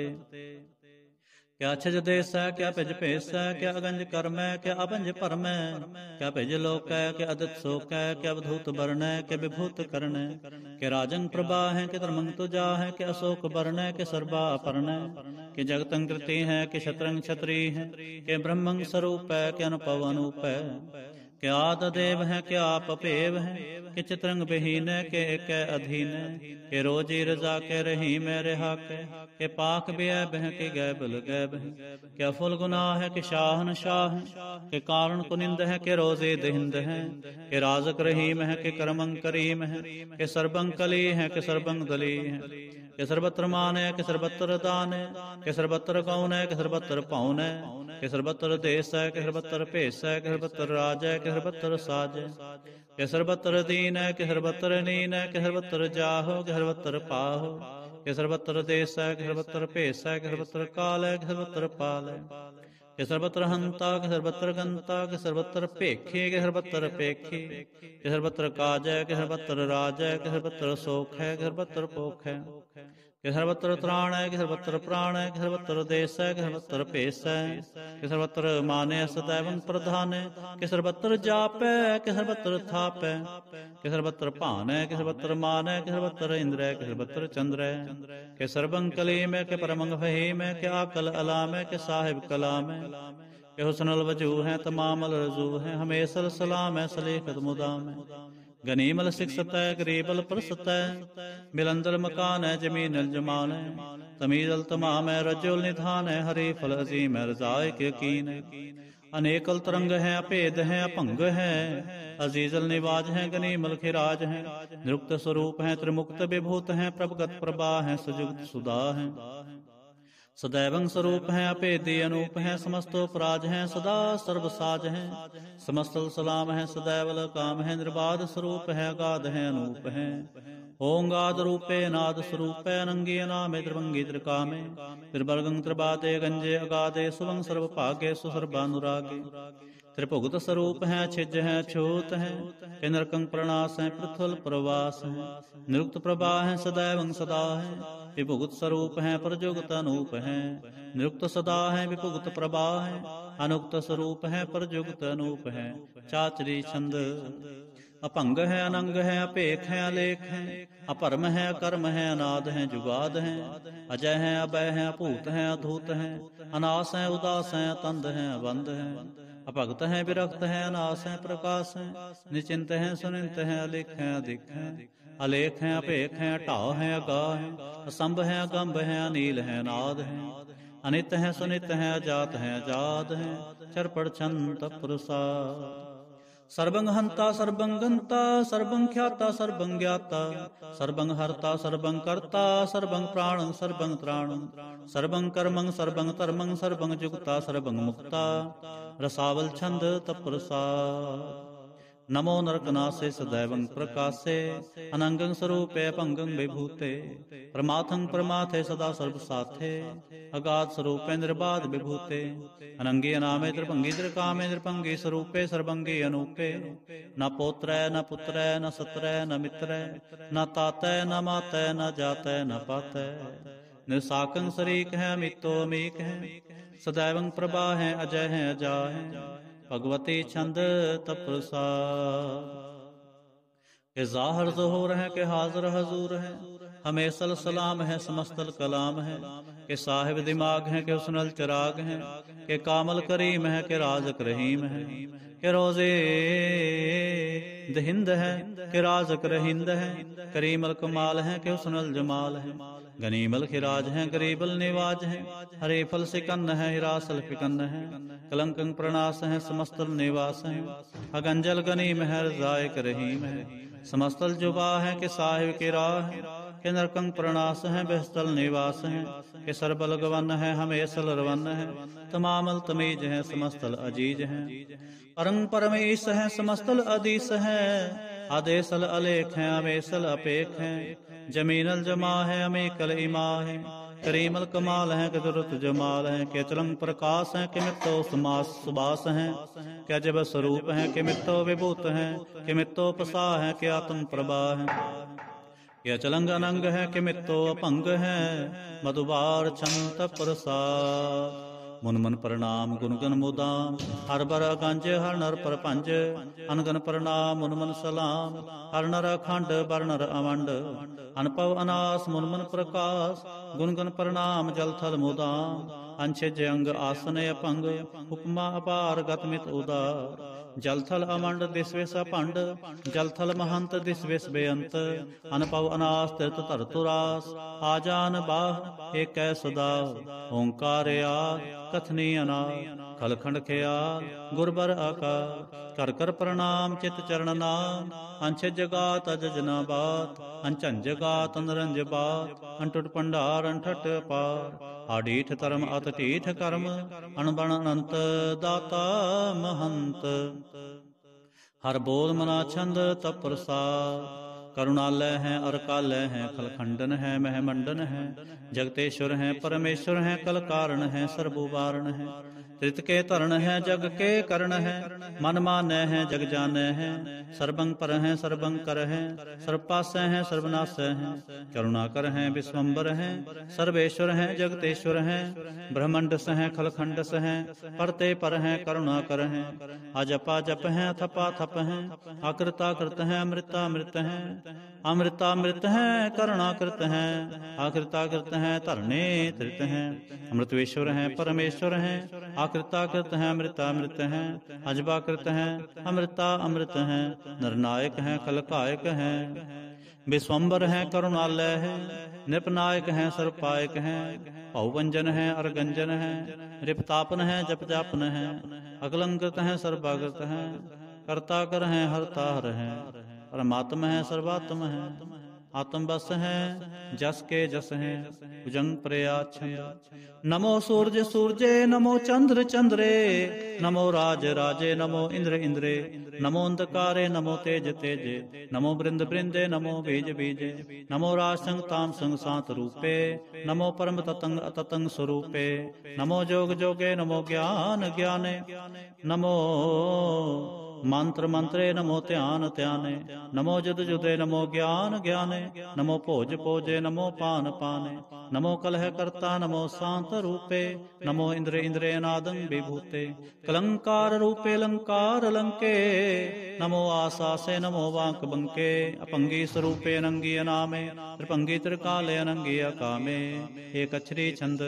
क्या छज देश है क्या भिज भेस है क्या अगंज कर्म है क्या अभंज परम है क्या भिज लोक है क्या अदित शोक है क्या अवधूत वर्ण है क्या विभूत कर्ण है क्या राजंग प्रभा है क्या धर्मंग तुजा है क्या अशोक वर्ण है क्या सर्वा अपर्ण है कि जगतंग कृति है कि शतरंग क्षत्रिय है कि ब्रह्मंग स्वरूप है क्या अनुभव अनूप है क्या आददेव है क्या आप अपेव है कि चित्रंग विहीन है के एक अधीन है के रोजी रजा के रही में रिहा के के पाक बेअब है के गैबल गैब है क्या फुल गुनाह है कि शाहन शाह है के कारण कुनिंद है के रोजे दहिंद है के राजक रहीम है के कर्मंग करीम है के सर्वंग कली है के सर्वंग दली है के सर्वत्र मान है के सर्वत्र दान है के सर्वत्र कौन है के सर्वत्र पौन है के सर्वत्र देश है के सर्वत्र भेष है के सर्वत्र राज है के सर्वत्र साज है के सर्वत्र दीन है के सर्वत्र नीन है के सर्वत्र जाहो के सर्वत्र पाहो के सर्वत्र देश है के सर्वत्र भेष है के सर्वत्र काल है के सर्वत्र पाल है के सर्वत्र हंता के सर्वत्र गंता के सर्वत्र पेखे के सर्वत्र पेखे के सर्वत्र काज है के सर्वत्र राज है के सर्वत्र शोक है के सर्वत्र पोख है कि सर्वत्र त्राण है कि सर्वत्र प्राण है कि सर्वत्र देश है कि सर्वत्र पेश है कि सर्वत्र माने सदैव प्रधान है कि सर्वत्र जाप है कि सर्वत्र थाप है कि सर्वत्र पान है कि सर्वत्र मान है कि सर्वत्र इंद्र है कि सर्वत्र चंद्र है कि सर्वंग कलीम है कि परमंग फहीम है कि आकल अलाम है कि साहिब कलाम है कि हुस्नुल वजू है तमामल रजू है हमेशल सलाम है सलीखत मुदाम है गनीमल सिक्सत है गरीबल प्रसत है बिलंदल मकान है जमीनल जमान है तमीजल तमाम है रजोल निधान है हरी फल अजीम है रजाए के यकीन है अनेकल तरंग है अपेद है अपंग है अजीजल निवाज है गनीमल खिराज है निरुक्त स्वरूप है त्रिमुक्त विभूत है प्रभगत प्रभा है सुजुक्त सुधा है सदैवं स्वरूप है अपेदी अनूप है समस्तोपराज है सदा सर्वसाज है समस्त सलाम है सदैवल काम है निर्बाध स्वरूप है अगाध है अनूप है ओंगाद रूपे नाद स्वरूप है अनंगी नामे त्रिभंगी त्रिकामे त्रिवर्गं त्रिबादे गंजे अगाधे सुवं सर्व भागे सुसर्वानुरागे त्रिभुगत स्वरूप है छिज है छूत है नरकंग प्रणास है पृथुल प्रवास है निरुक्त प्रभा है सदैवं सदा है विभुगत स्वरूप है परजुगत अनूप है निरुक्त सदा है विभुगत प्रभा है अनुक्त स्वरूप है परजुगत अनूप है चाचरी छंद अपंग है अनंग है अपेख है अलेख है अपरम है अकर्म है अनाद है जुगाद है अजय है अभय है अपूत है अधूत है अनास है उदास है अतंद है अबंध है अभक्त है विरक्त है अनास है प्रकाश है निचिंत है सुनिंत है अलिख है अधिक है अलेख है अपेख है अटाव है अगा है असंभ है अगंभ है अनील है नाद है अनित है सुनित है अजात है अजाद है चरपड़ छंत प्रसाद सर्वं हंता सर्वं गंता सर्वं ख्याता सर्वं ज्ञाता सर्वं हर्ता सर्वं कर्ता सर्वं प्राणं सर्वं त्राणं सर्वं कर्मं सर्वं धर्मं सर्वं जुगता सर्वं मुक्ता रसावल छंद तपरसाद नमो नरकनासे सदैवं प्रकाशे अनंगं स्वरूपे पंगं विभूते प्रमाथं प्रमाथे सदा सर्वसाथे अगाध स्वरूपे निर्बाध विभूते अनंगी अनामे त्रिभंगी त्रिकामे त्रिभंगी स्वरूपे सर्वंगी अनूपे न पोत्रय न पुत्रय न सत्रय न मित्रय न तातय न मातय न जातय न पातय निसाकं शरीक है अमितो अमीक है सदैवं प्रभा है अजय है अजा है भगवती छंद तपसा के जाहर ज़ोहर है के हाजर हजूर है हमें सल सलाम है समस्तल कलाम है, के साहिब दिमाग है के उसनल चिराग है, के कामल करीम है के राजक रहीम है, के रोजे दहिंद है के राजक रहिंद है, करीमल कमाल है के उसनल जमाल है, गनीमल खिराज है गरीबल निवाज है, हरे फल सिकन्न है हिरासल फिकन्न है, कलंकं प्रणास है समस्तल निवास है, अगंजल गनीम है रजायक रहीम है, समस्तल जुबा है के साहिब के राह है, के नरकंग प्रणास है बेहस्तल निवास है, के सरबल गवन है हमेशल रवन है, तमामल तमीज है समस्तल अजीज है, परम परमेश है समस्तल अदीस है, आदेशल अलेख है अमेसल अपेख है, जमीनल जमा है अमेकल इमा है, करीमल कमाल है के दुरुत जमाल है, के चलंग प्रकाश है के मित्तो समास सुबास है, के अजब स्वरूप है के मित्तो विभूत है, के मित्तो पसा है के आत्म प्रभा है, के अचलंग अनंग है के मित्तो अपंग है, मधुबार छंत प्रसाद। मुन मन प्रणाम गुन गन मुदाम, हर बर गंज हर नर पर पंज, अनगन प्रणाम मुन मन सलाम, हर नर अखंड बर नर अवंड, अनपव अनास मुन मन प्रकाश, गुन गन प्रणाम जल थल मुदाम, अंशज अंग आसन अपंग, उपमा अपार गतमित उदार, जल थल अमंड दिसवेश अपंड, जल थल महंत दिसवेश बेअंत, अनपव अनास तीर्थ तरतुरास, आजान बाह एक सदा, ओंकार कथनी अनार, खलखंड खयाल गुरबर आकार, कर कर प्रणाम चित चरण नाम, अंश जगात अजना बात, अंचन जगात नरंज बात, अंटुट पंडार अंठट पार, आडीठ धर्म अतटीठ कर्म, अणबण अनंत दाता महंत, हर बोध मना छंद तप प्रसाद, करुणालय है अरकालय है, खलखंडन है महमंडन है, जगतेश्वर है परमेश्वर है, कल कारण है सर्वुवारण है, त्रित के तरण है जग के करण है, मन मानै है जग जानै है, सर्वंग पर है सर्वंग कर है, सर्वपासै है सर्वनाशय है, करुणाकर है विश्वम्बर है, सर्वेश्वर है जगतेश्वर है, ब्रह्मंड स है खलखंड स है, परते पर है करुणाकर है, अजपा जप है थपा थप है, आकृता कृत है अमृता अमृत है, अमृतामृत है करुणाकृत है, आकृताकृत है धरणे त्रित है, अमृतवेश्वर है परमेश्वर है, आकृताकृत है अमृतामृत है, अजबाकृत है अमृता अमृत है, नरनायक है कलकायक है, विश्वम्बर है करुणालय है, नृपनायक है सर्वपायक है, पौवंजन है अर्गंजन है, रिपतापन है जप जापन है, अकलंकृत है सर्वाकृत है, कर्ता कर है हरता हर है, परमात्मा है सर्वात्म है, आत्म बस है जस के जस है, भुजंग प्रयाच्छंद, नमो सूर्य सूर्ये नमो चंद्र चंद्रे, नमो राज राजे नमो इंद्र इंद्रे, नमो अंधकारे नमो तेज तेजे, नमो बृंद बृंदे नमो बीज बीजे, नमो राज संग ताम संग सात रूपे, नमो परम ततंग अततंग स्वरूपे, नमो जोग जोगे नमो ज्ञान ज्ञाने, नमो मंत्र मंत्रे नमो ध्यान ध्याने, नमो जुद जुदे नमो ज्ञान ज्ञाने, नमो भोज भोजे नमो पान पाने, नमो कलह करता नमो शांत रूपे, नमो इंद्र इंद्रे अनादं विभूते, कलंकार रूपे लंकार लंके, नमो आसासे नमो वाक बंके, अपंगी स्वरूपे अनंगी अनामे, त्रिपंगी त्रिकाले अनंगी अकामे, एक अक्षरी छंद,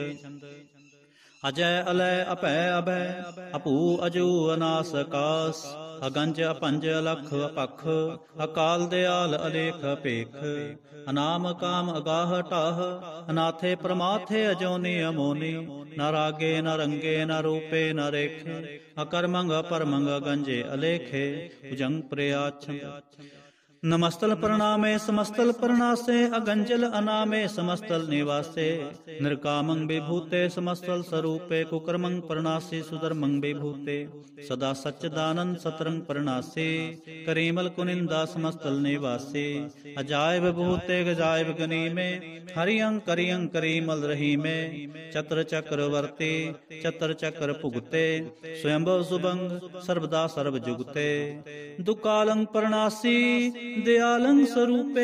अजय अलय अपय अभय, अपू अजू अनास कास, अगंज अपंज अलख अपख, अकाल दयाल अलेख अपेख, अनाम काम अगाह टाह, अनाथे प्रमाथे अजोनी अमोनी, न रागे न रंगे न रूपे न रेखे, अकर्मंग अपरमंग गंजे अलेखे, भुजंग प्रयाच्छंद, नमस्तल प्रणामे समस्तल प्रणासे, अगंजल अनामे समस्तल निवासे, निर्कामं विभूते समस्तल स्वरूपे, कुकर्मं प्रणासे सुधर्मं विभूते, सदा सच्चिदानंद सतरंग प्रणासे, करीमल कुनिंदा समस्तल निवासे, अजायब भूते गजायब गनी में, हरियं करियं करीमल रही में, चत्र चक्रवर्ती चत्र चक्र भुगते, स्वयंभव सुभंग सर्वदा सर्व जुगते, दुकालं प्रणासी दयालं स्वरूपे,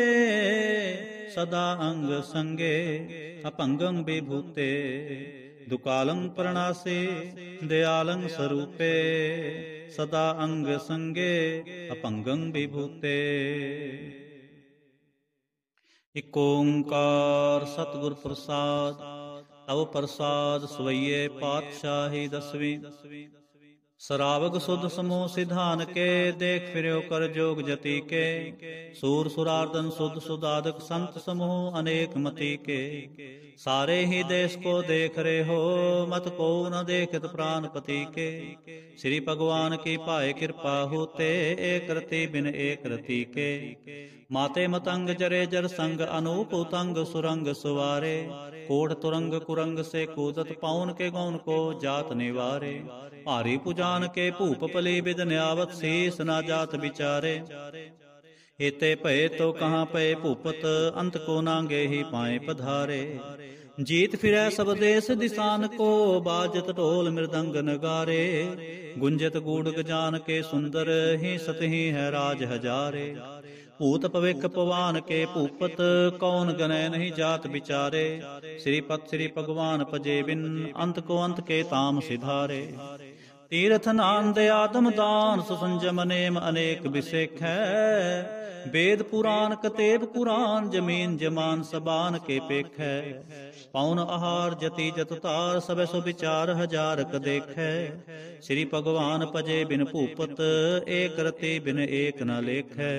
सदा अंग संगे अपंगं विभूते, दुकालं प्रणासे दयालं स्वरूपे, सदा अंग संगे अपंगं विभूते। ਇਕ ਓੰਕਾਰ ਸਤਿਗੁਰ ਪ੍ਰਸਾਦ। ਤਵ ਪ੍ਰਸਾਦ ਸਵਈਏ ਪਾਤਸ਼ਾਹੀ ਦਸਵੀਂ। ਸਰਾਵਗ ਸੁਧ ਸਮੂਹ ਸਿਧਾਨ ਕੇ, ਦੇਖ ਫਿਰਿਓ ਕਰ ਜੋਗ ਜਤੀ ਕੇ। ਸੂਰ ਸੁਰਾਰਦਨ ਸੁਧ ਸੁਦਾਦਕ, ਸੰਤ ਸਮੂਹ ਅਨੇਕ ਮਤੀ ਕੇ। ਸਾਰੇ ਹੀ ਦੇਸ ਕੋ ਦੇਖ ਰਹੇ ਹੋ, ਮਤ ਕੋ ਨ ਦੇਖਤ ਪ੍ਰਾਨ ਪਤੀ ਕੇ। ਸ੍ਰੀ ਭਗਵਾਨ ਕੀ ਭਾਏ ਕਿਰਪਾ ਹੋਤੇ, ਏਕ ਰਤੀ ਬਿਨ ਏਕ ਰਤੀ ਕੇ। ਮਾਤੇ ਮਤੰਗ ਜਰੇ ਜਰ ਸੰਗ, ਅਨੂਪ ਉਤੰਗ ਸੁਰੰਗ ਸੁਵਾਰੇ। ਕੋਟ ਤੁਰੰਗ ਕੁਰੰਗ ਸੇ ਕੂਦਤ, ਪਾਉਨ ਕੇ ਗੌਨ ਕੋ ਜਾਤ ਨਿਵਾਰੇ। ਭਾਰੀ ਪੁਜਾਨ ਕੇ ਭੂਪ ਪਲੀ, ਬਿਦ ਨਿਆਵਤ ਸੀਸ ਨਾ ਜਾਤ ਵਿਚਾਰੇ। ਏਤੇ ਭਏ ਤੋ ਕਹਾਂ ਪਏ ਭੂਪਤ, ਅੰਤ ਕੋ ਨਾਂਗੇ ਹੀ ਪਾਏ ਪਧਾਰੇ। ਜੀਤ ਫਿਰੈ ਸਭ ਦੇਸ ਦਿਸਾਨ ਕੋ, ਬਾਜਤ ਢੋਲ ਮਿਰਦੰਗ ਨਗਾਰੇ। ਗੁੰਜਤ ਗੂੜ ਗਜਾਨ ਕੇ ਸੁੰਦਰ, ਹੀ ਸਤਹੀ ਹੈ ਰਾਜ ਹਜ਼ਾਰੇ। ਭੂਤ ਭਵਿਖ ਪਵਾਨ ਕੇ ਭੂਪਤ, ਕੌਣ ਗਨੈ ਨਹੀਂ ਜਾਤ ਵਿਚਾਰੇ। ਸ੍ਰੀਪਤ ਸ੍ਰੀ ਭਗਵਾਨ ਭਜੇ ਬਿਨ, ਅੰਤ ਕੋ ਅੰਤ ਕੇ ਤਾਮ ਸਿਧਾਰੇ। ਤੀਰਥ ਨਾਨਦ ਆਤਮ ਦਾਨ, ਸੁਸੰਜਮ ਨੇਮ ਅਨੇਕ ਬਿਸੇਖੈ। ਵੇਦ ਪੁਰਾਨ ਕਤੇਬ ਕੁਰਾਨ, ਜਮੀਨ ਜਮਾਨ ਸਬਾਨ ਕੇ ਪੇਖੈ। ਪਉਨ ਆਹਾਰ ਜਤੀ ਜਤ ਤਾਰ, ਸਭੈ ਸੋ ਵਿਚਾਰ ਹਜ਼ਾਰਕ ਦੇਖੈ। ਸ੍ਰੀ ਭਗਵਾਨ ਭਜੇ ਬਿਨ ਭੂਪਤ, ਏਕ ਰਤੀ ਬਿਨ ਏਕ ਨ ਲੇਖੈ।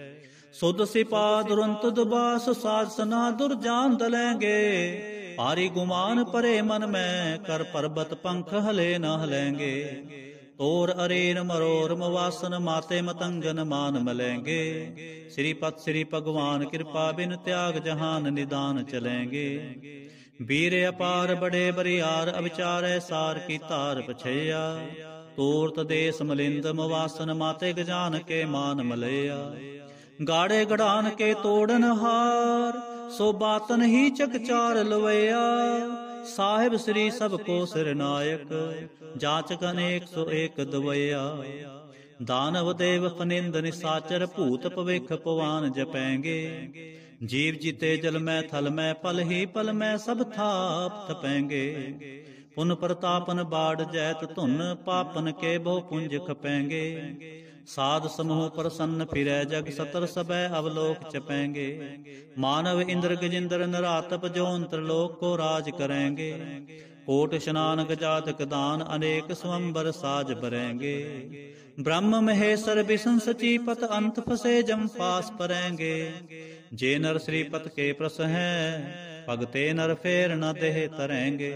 ਸੁਧ ਸਿਪਾ ਦੁਰੰਤ ਦੁਬਾਸ, ਸਾਜ ਸਨਾ ਦੁਰਜਾਨ ਦਲੈਂਗੇ। ਭਾਰੀ ਗੁਮਾਨ ਪਰੇ ਮਨ ਮੈਂ, ਕਰ ਪਰਬਤ ਪੰਖ ਹਲੇ ਨ ਹਲੈਂਗੇ। ਤੋਰ ਅਰੇਨ ਮਰੋਰ ਮਵਾਸਨ, ਮਾਤੇ ਮਤੰਗਨ ਮਾਨ ਮਲੈਂਗੇ। ਸ੍ਰੀਪਤ ਸ੍ਰੀ ਭਗਵਾਨ ਕਿਰਪਾ ਬਿਨ, ਤਿਆਗ ਜਹਾਨ ਨਿਦਾਨ ਚਲੈਂਗੇ। ਵੀਰ ਅਪਾਰ ਬੜੇ ਬਰਿਆਰ, ਅਵਿਚਾਰੈ ਸਾਰ ਕੀ ਧਾਰ ਪਛਈਆ। ਤੋਰਤ ਦੇਸ ਮਲਿੰਦ ਮਵਾਸਨ, ਮਾਤੇ ਗਜਾਨ ਕੇ ਮਾਨ ਮਲਈਆ। ਗਾੜੇ ਗੜਾਨ ਕੇ ਤੋੜਨ ਹਾਰ, ਸੋ ਬਾਤਨ ਹੀ ਚਕਚਾਰ ਲਵਈਆ। ਸਾਹਿਬ ਸ੍ਰੀ ਸਭ ਕੋ ਸਿਰ ਨਾਇਕ, ਜਾਚਕ ਅਨੇਕ ਸੋ ਏਕ ਦਵਈਆ। ਦਾਨਵ ਦੇਵ ਫਨਿੰਦ ਨਿਸਾਚਰ, ਭੂਤ ਭਵਿਖ ਪਵਾਨ ਜਪੈਂਗੇ। ਜੀਵ ਜੀਤੇ ਜਲ ਮੈਂ ਥਲ ਮੈਂ, ਪਲ ਹੀ ਪਲ ਮੈਂ ਸਭ ਥਾਪ ਥਪੈਂਗੇ। ਪੁਨ ਪ੍ਰਤਾਪਨ ਬਾੜ ਜੈਤ ਧੁਨ, ਪਾਪਨ ਕੇ ਬਹੁ ਪੁੰਜ ਖਪੈਂਗੇ। ਸਾਧ ਸਮੂਹ ਪ੍ਰਸੰਨ ਫਿਰੈ ਜਗ, ਸਤਰ ਸਭੈ ਅਵਲੋਕ ਚਪੈਂਗੇ। ਮਾਨਵ ਇੰਦਰ ਗਜਿੰਦਰ ਨਰਾਤਪ, ਜੋ ਅੰਤਰ ਲੋਕ ਕੋ ਰਾਜ ਕਰੈਂਗੇ। ਕੋਟ ਇਸ਼ਨਾਨ ਗਜਾਤਕ ਦਾਨ, ਅਨੇਕ ਸਵੰਬਰ ਸਾਜ ਬਰੈਂਗੇ। ਬ੍ਰਹਮ ਮਹੇਸ਼ਰ ਬਿਸ਼ਨ ਸਚੀਪਤ, ਅੰਤ ਫਸੇ ਜਮ ਫਾਸ ਪਰੈਂਗੇ। ਜੇ ਨਰ ਸ੍ਰੀਪਤ ਕੇ ਪ੍ਰਸ ਹੈ, ਭਗਤੇ ਨਰ ਫੇਰ ਨ ਦੇਹ ਤਰੈਂਗੇ।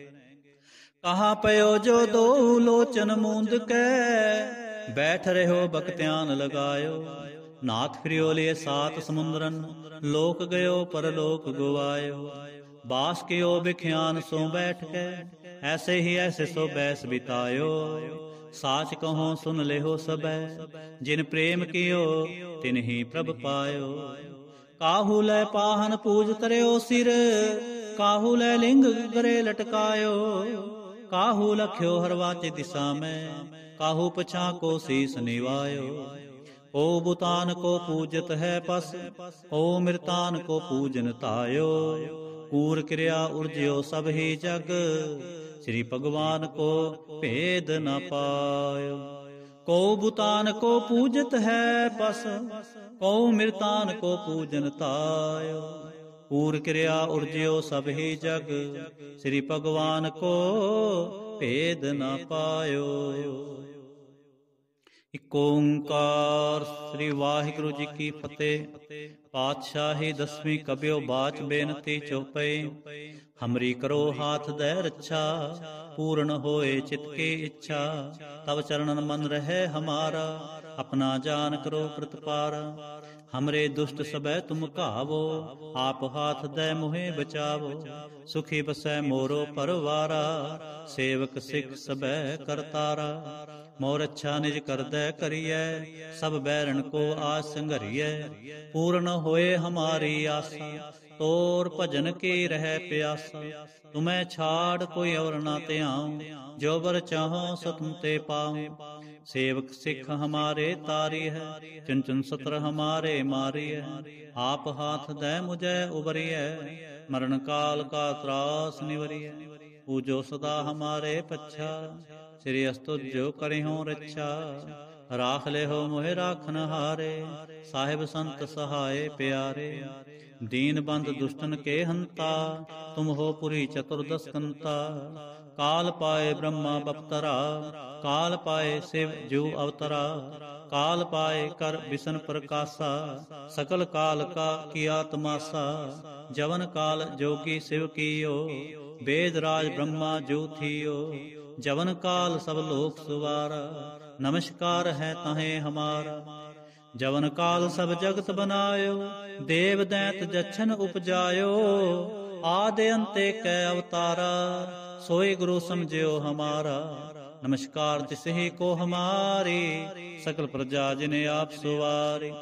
ਕਹਾ ਪਇਓ ਜੋ ਦੋ ਲੋਚਨ ਮੂੰਦ ਕੈ, ਬੈਠ ਰਹਿਓ ਬਖਤਿਆਨ ਲਗਾਇਓ। ਨਾਥ ਫਿਰਿਓ ਲਿਏ ਸਾਤ ਸਮੁੰਦਰਨ, ਲੋਕ ਗਇਓ ਪਰਲੋਕ ਗਵਾਇਓ। ਬਾਸ ਕਿਓ ਬਿਖਿਆਨ ਸੋ ਬੈਠ ਕੇ, ਐਸੇ ਹੀ ਐਸੇ ਸੋ ਬੈਸ ਬਿਤਾਇਓ। ਸਾਚ ਕਹੋ ਸੁਨ ਲਿਓ ਸਬੈ, ਜਿਨ ਪ੍ਰੇਮ ਕੀਓ ਤਿਨ ਹੀ ਪ੍ਰਭ ਪਾਇਓ। ਕਾਹੂ ਲੈ ਪਾਹਨ ਪੂਜ ਤਰਿਓ ਸਿਰ, ਕਾਹੂ ਲੈ ਲਿੰਗ ਗਰੇ ਲਟਕਾਇਓ। ਕਾਹੂ ਲਖਿਓ ਹਰਵਾਚੇ ਦਿਸ਼ਾ ਮੈਂ, ਕਾਹੂ ਪਛਾ ਕੋ ਸੀਸ ਨਿਵਾਇਓ। ਓ ਬੁਤਾਨ ਕੋ ਪੂਜਤ ਹੈ ਪਸ, ਓ ਮਿਰਤਾਨ ਕੋ ਪੂਜਨ ਧਾਇਓ। ਕੂਰ ਕਿਰਿਆ ਉਰਜਿਓ ਸਭ ਹੀ ਜਗ, ਸ੍ਰੀ ਭਗਵਾਨ ਕੋ ਭੇਦ ਨ ਪਾਇਓ। ਕੋ ਬੁਤਾਨ ਕੋ ਪੂਜਤ ਹੈ ਪਸ, ਕੋ ਮਿਰਤਾਨ ਕੋ ਪੂਜਨ ਧਾਇਓ। ਕੂਰ ਕਿਰਿਆ ਉਰਜਿਓ ਸਭ ਹੀ ਜਗ, ਸ੍ਰੀ ਭਗਵਾਨ ਕੋ ਭੇਦ ਨ ਪਾਇਓ। ਇਕ ਓੰਕਾਰ ਸ੍ਰੀ ਵਾਹਿਗੁਰੂ ਜੀ ਕੀ ਫਤਿਹ। ਪਾਤਸ਼ਾਹੀ ਦਸਵੀਂ ਕਬਿਓ ਬਾਚ ਬੇਨਤੀ ਚਉਪਈ। ਹਮਰੀ ਕਰੋ ਹਾਥ ਦੈ ਰੱਛਾ, ਪੂਰਨ ਹੋਏ ਚਿਤ ਕੀ ਇੱਛਾ। ਤਬ ਚਰਨਨ ਮਨ ਰਹਿ ਹਮਾਰਾ, ਆਪਣਾ ਜਾਨ ਕਰੋ ਪ੍ਰਤਪਾਰਾ। हमरे दुष्ट सबै तुम घावो, आप हाथ दे मुहे बचावो। सुखी बसै मोरो परवारा, सेवक सिख सबै करतारा। मोर अच्छा निज करदै करियै, सब बैरन को आस संघरियै। पूर्ण होए हमारी आसा, तोर भजन की रह प्यासा। तुम्हें छाड़ कोई और ना त्याऊं, जो बर चाहो सो तुम ते पाऊं। सेवक सिख हमारे तारी है, चुन चुन सत्र हमारे मारी है। आप हाथ दे मुझे उबरिय, मरण काल का त्रास निवरिय। पूजो सदा हमारे पच्छा, श्री अस्तुत जो करिहो रक्षा। ਰਾਖ ਲਿਓ ਮੋਹਿ ਰਾਖਨ ਹਾਰੇ। ਸਾਹਿਬ ਸੰਤ ਸਹਾਏ ਪਿਆਰੇ। ਦੀਨ ਬੰਦ ਦੁਸ਼ਟਨ ਕੇ ਹੰਤਾ, ਤੁਮ ਹੋ ਪੁਰੀ ਚਤੁਰਦਸ ਕੰਤਾ। ਕਾਲ ਪਾਏ ਬ੍ਰਹਮਾ ਬਪਤਰਾ, ਕਾਲ ਪਾਏ ਸਿਵ ਜੂ ਅਵਤਰਾ। ਕਾਲ ਪਾਏ ਕਰ ਬਿਸ਼ਨ ਪ੍ਰਕਾਸ਼ਾ, ਸਕਲ ਕਾਲ ਕਾ ਕੀਆ ਤਮਾਸਾ। ਜਵਨ ਕਾਲ ਜੋਗੀ ਸਿਵ ਕੀਓ, वेद राज ब्रह्मा जो थियो। जवन काल सब लोक सुवारा, नमस्कार है तहें हमारा। जवन काल सब जगत बनायो, देव दैत जच्छन उपजायो। आदि अंते कै अवतारा, सोई गुरु समझियो हमारा। नमस्कार तिसहि को हमारी, सकल प्रजा जिने आप सुवारी।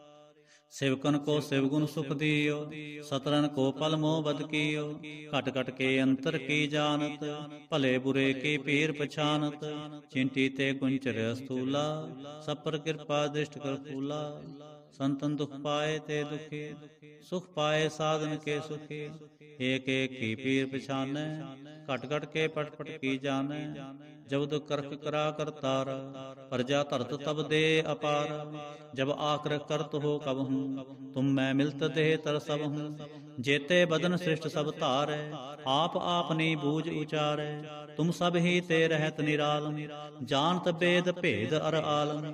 सेवकन को शिवगुण सुख दियो, सतरन को पल मोह बद कियो। घट घट के अंतर की जानत, भले बुरे की पीर पछानत। चिंटी ते गुंचर स्थूला, सब पर कृपा दृष्ट कर फूला। संतन दुख पाए ते दुखी, सुख पाए साधन के सुखी। एक एक की पीर पछाने, घट घट के पट पट की जाने। जब दुख करख करा करतारा, प्रजा धरत तब दे अपारा। जब आकर करत हो कब हूँ, तुम मैं मिलत देह तर सब हूँ। जेते बदन सृष्ट सब धारै, आप आपनी बूझ उचारै। तुम सब ही ते रहत निरालम, जानत वेद भेद अर आलम।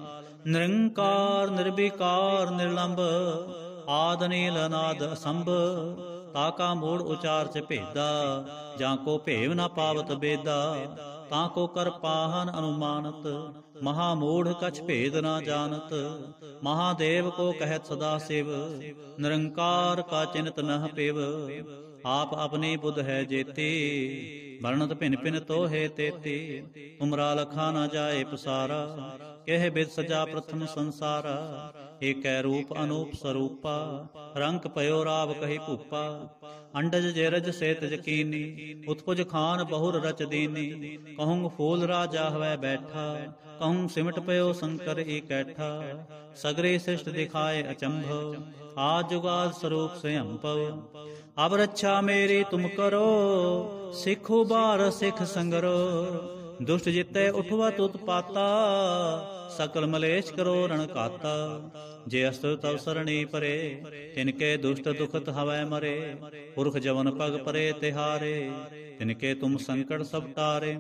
निरंकार निर्विकार निर्लंब, आद नील अनाद असंभ। ताका मूड़ उचार च भेदा, जाको भेव न पावत बेदा। ताको कर पाहन अनुमानत, महामूढ़ कछ भेद न जानत। महादेव को कहत सदा शिव, निरंकार का चिन्त नह पिव। आप अपनी बुध है जेती, वर्णत भिन भिन तो है तेती। तुमरा लखा न जाए पसारा, कह बिद सजा प्रथम संसारा। एक रूप अनूप स्वरूपा, रंक पयो राव कही भूपा। अंडज जेरज सेत यकीनी, उत्पुज खान बहुर रच दीनी। कहूँ फूल राजा हवै बैठा, कहूँ सिमट पयो शंकर इकैठा। सगरे सृष्ट दिखाए अचंभव, आज जुगाद स्वरूप स्वयंभव। अब रक्षा मेरी तुम करो, सिख उबार सिख संगरो। दुष्ट जिते उठवत उत्पाता, सकल मलेश करो रण काता। जे अस्त्र तव सरणी परे, तिनके दुष्ट दुखत हवै मरे। पुरख जवन पग परे तिहारे, तिनके तुम संकट सब टारे।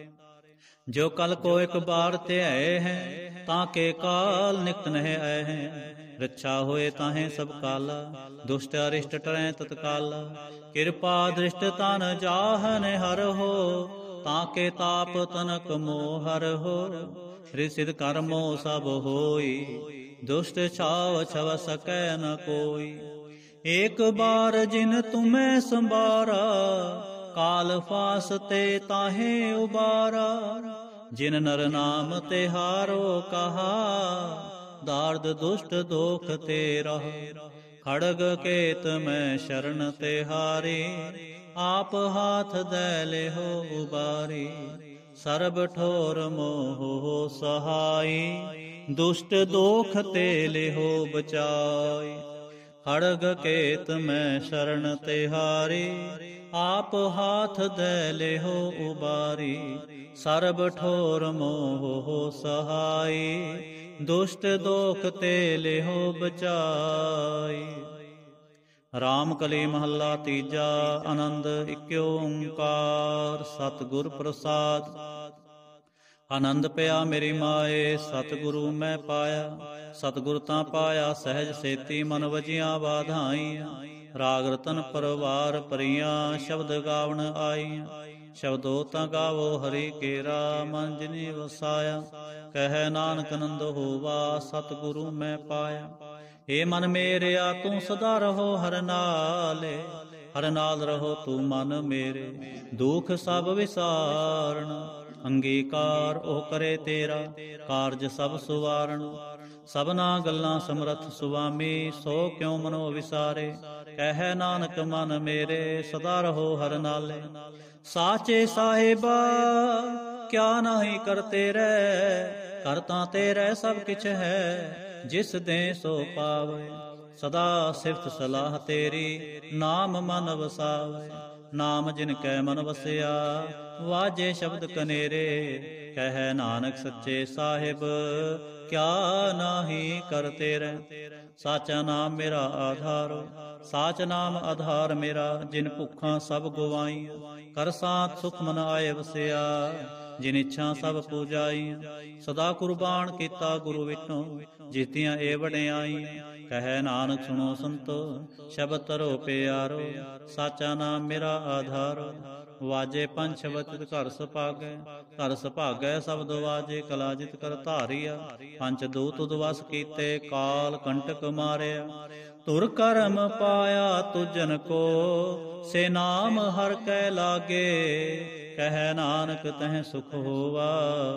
जो कल को एक बार ते आए हैं, ताके काल निकट नह आए हैं। रक्षा होए ताहें सब काला, दुष्ट अरिष्ट टरें तत्काला। कृपा दृष्ट तन जाहन हर हो, ताके ताप तनक मोहर हो। ऋषिद कर्मो सब होई, दुष्ट छाव छव सकै न कोई। एक बार जिन तुम्हें संबारा, काल फास ते ताहे उबारा। जिन नर नाम ते हारो कहा, दार्द दुष्ट दोख ते रहा। खड़ग केत में शरण ते हारी, आप हाथ दे ले हो उबारी। सर्ब ठोर मोह सहाई, दुष्ट दोख ते ले हो बचाई। खड़ग केत में शरण ते हारी, आप हाथ दे ले हो उबारी। सर्ब ठोर मोह सहाई, दुष्ट दोख ते ले हो बचाई। राम कली महला तीजा, आनंद इक्यो ओंकार। सतगुर प्रसाद आनंद पया मेरी माए, सतगुरु मैं पाया। सतगुर तां पाया सहज सेती, मन वजिया बाधाइयां। राग रतन परवार परियां, शब्द गावण आईयां। शब्दो तां गावो हरि केरा, मन जिनि वसाया। कह नानक नंद होवा, सतगुरु मैं पाया। हे मन मेरेया तू सदा रहो हर नाले। हर नाल रहो तू मन मेरे, दुख सब विसारण। अंगीकार ओह करे तेरा, कारज सब सुवारण। सबना गल्लां समरथ सुवामी, सो क्यों मनो विसारे। कह नानक मन मेरे, सदा रहो हर नाले। साचे साहिबा क्या नाही करते रह, करता तेरे सब किछ है। जिस दे सो पावे, सदा सिफत सलाह तेरी। नाम मन वसावे, नाम जिनकै मन वसिया। वाजे शब्द कनेरे, कह नानक सच्चे साहिब क्या नाही कर तेरे। साचा नाम मेरा आधार, साच नाम आधार मेरा। जिन भुखा सब गवाईਆਂ, कर साथ सुख मन आए वसिया। जिन इच्छा सब पूजाईਆਂ, सदा कुर्बान ਕੀਤਾ गुरु विटों। जितियां ए वडियाईਆਂ, कहे नानक सुनो संतो। शब्द तरो प्यारो, साचा नाम मेरा आधार। ਵਾਜੇ ਪੰਜ ਸ਼ਬਦ ਘਰ ਸੁਭਾਗੈ, ਘਰ ਸੁਭਾਗੈ ਸ਼ਬਦ ਵਾਜੇ। ਕਲਾ ਜਿਤ ਕਰ ਧਾਰਿਆ, ਪੰਜ ਦੂਤ ਉਦਵਸ ਕੀਤੇ। ਕਾਲ ਕੰਟਕ ਮਾਰਿਆ, ਧੁਰ ਕਰਮ ਪਾਇਆ ਤੁਜਨ ਕੋ। ਸੇ ਨਾਮ ਹਰ ਕੈ ਲਾਗੇ, ਕਹਿ ਨਾਨਕ ਤਹਿ ਸੁਖ ਹੋਵਾ।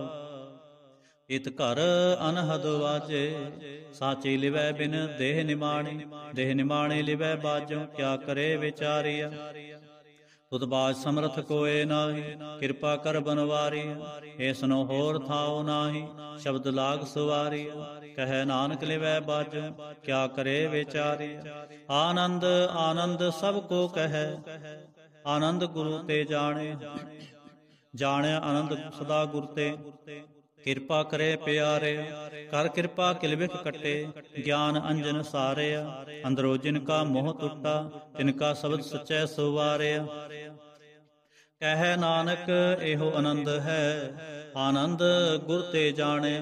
ਇਤ ਘਰ ਅਨਹਦ ਵਾਜੇ, ਸਾਚੀ ਲਿਵੈ ਬਿਨ ਦੇਹ ਨਿਮਾਣੇ। ਦੇਹ ਨਿਮਾਣੇ ਲਿਵੈ ਬਾਜੋ, ਕਿਆ ਕਰੇ ਵਿਚਾਰਿਆ। ਤੁਧ ਬਾਜ ਸਮਰਥ ਕੋਏ ਨਾਹੀ, ਕਿਰਪਾ ਕਰ ਬਨਵਾਰੀ। ਏਸਨੋ ਹੋਰ ਥਾਉ ਨਾਹੀ, ਸ਼ਬਦ ਲਾਗ ਸੁਵਾਰੀ। ਕਹੈ ਨਾਨਕ ਲਿਵੈ ਬਾਜੋ, ਕਿਆ ਕਰੇ ਵਿਚਾਰੀ। ਆਨੰਦ ਆਨੰਦ ਸਭ ਕੋ ਕਹੈ, ਆਨੰਦ ਗੁਰੂ ਤੇ ਜਾਣੇ। ਜਾਣਿਆ ਆਨੰਦ ਸਦਾ ਗੁਰ ਤੇ, ਕਿਰਪਾ ਕਰੇ ਪਿਆਰੇ। ਕਰ ਕਿਰਪਾ ਕਿਲ ਬਿਖ ਕੱਟੇ, ਗਿਆਨ ਅੰਜਨ ਸਾਰਿਆ। ਅੰਦਰੋ ਜਿਨ ਕਾ ਮੋਹ ਟੁੱਟਾ, ਤਿਨ ਕਾ ਸ਼ਬਦ ਸਚੈ ਸੁਵਾਰਿਆ। ਕਹਿ ਨਾਨਕ ਇਹੋ ਆਨੰਦ ਹੈ, ਆਨੰਦ ਗੁਰ ਤੇ ਜਾਣੇ।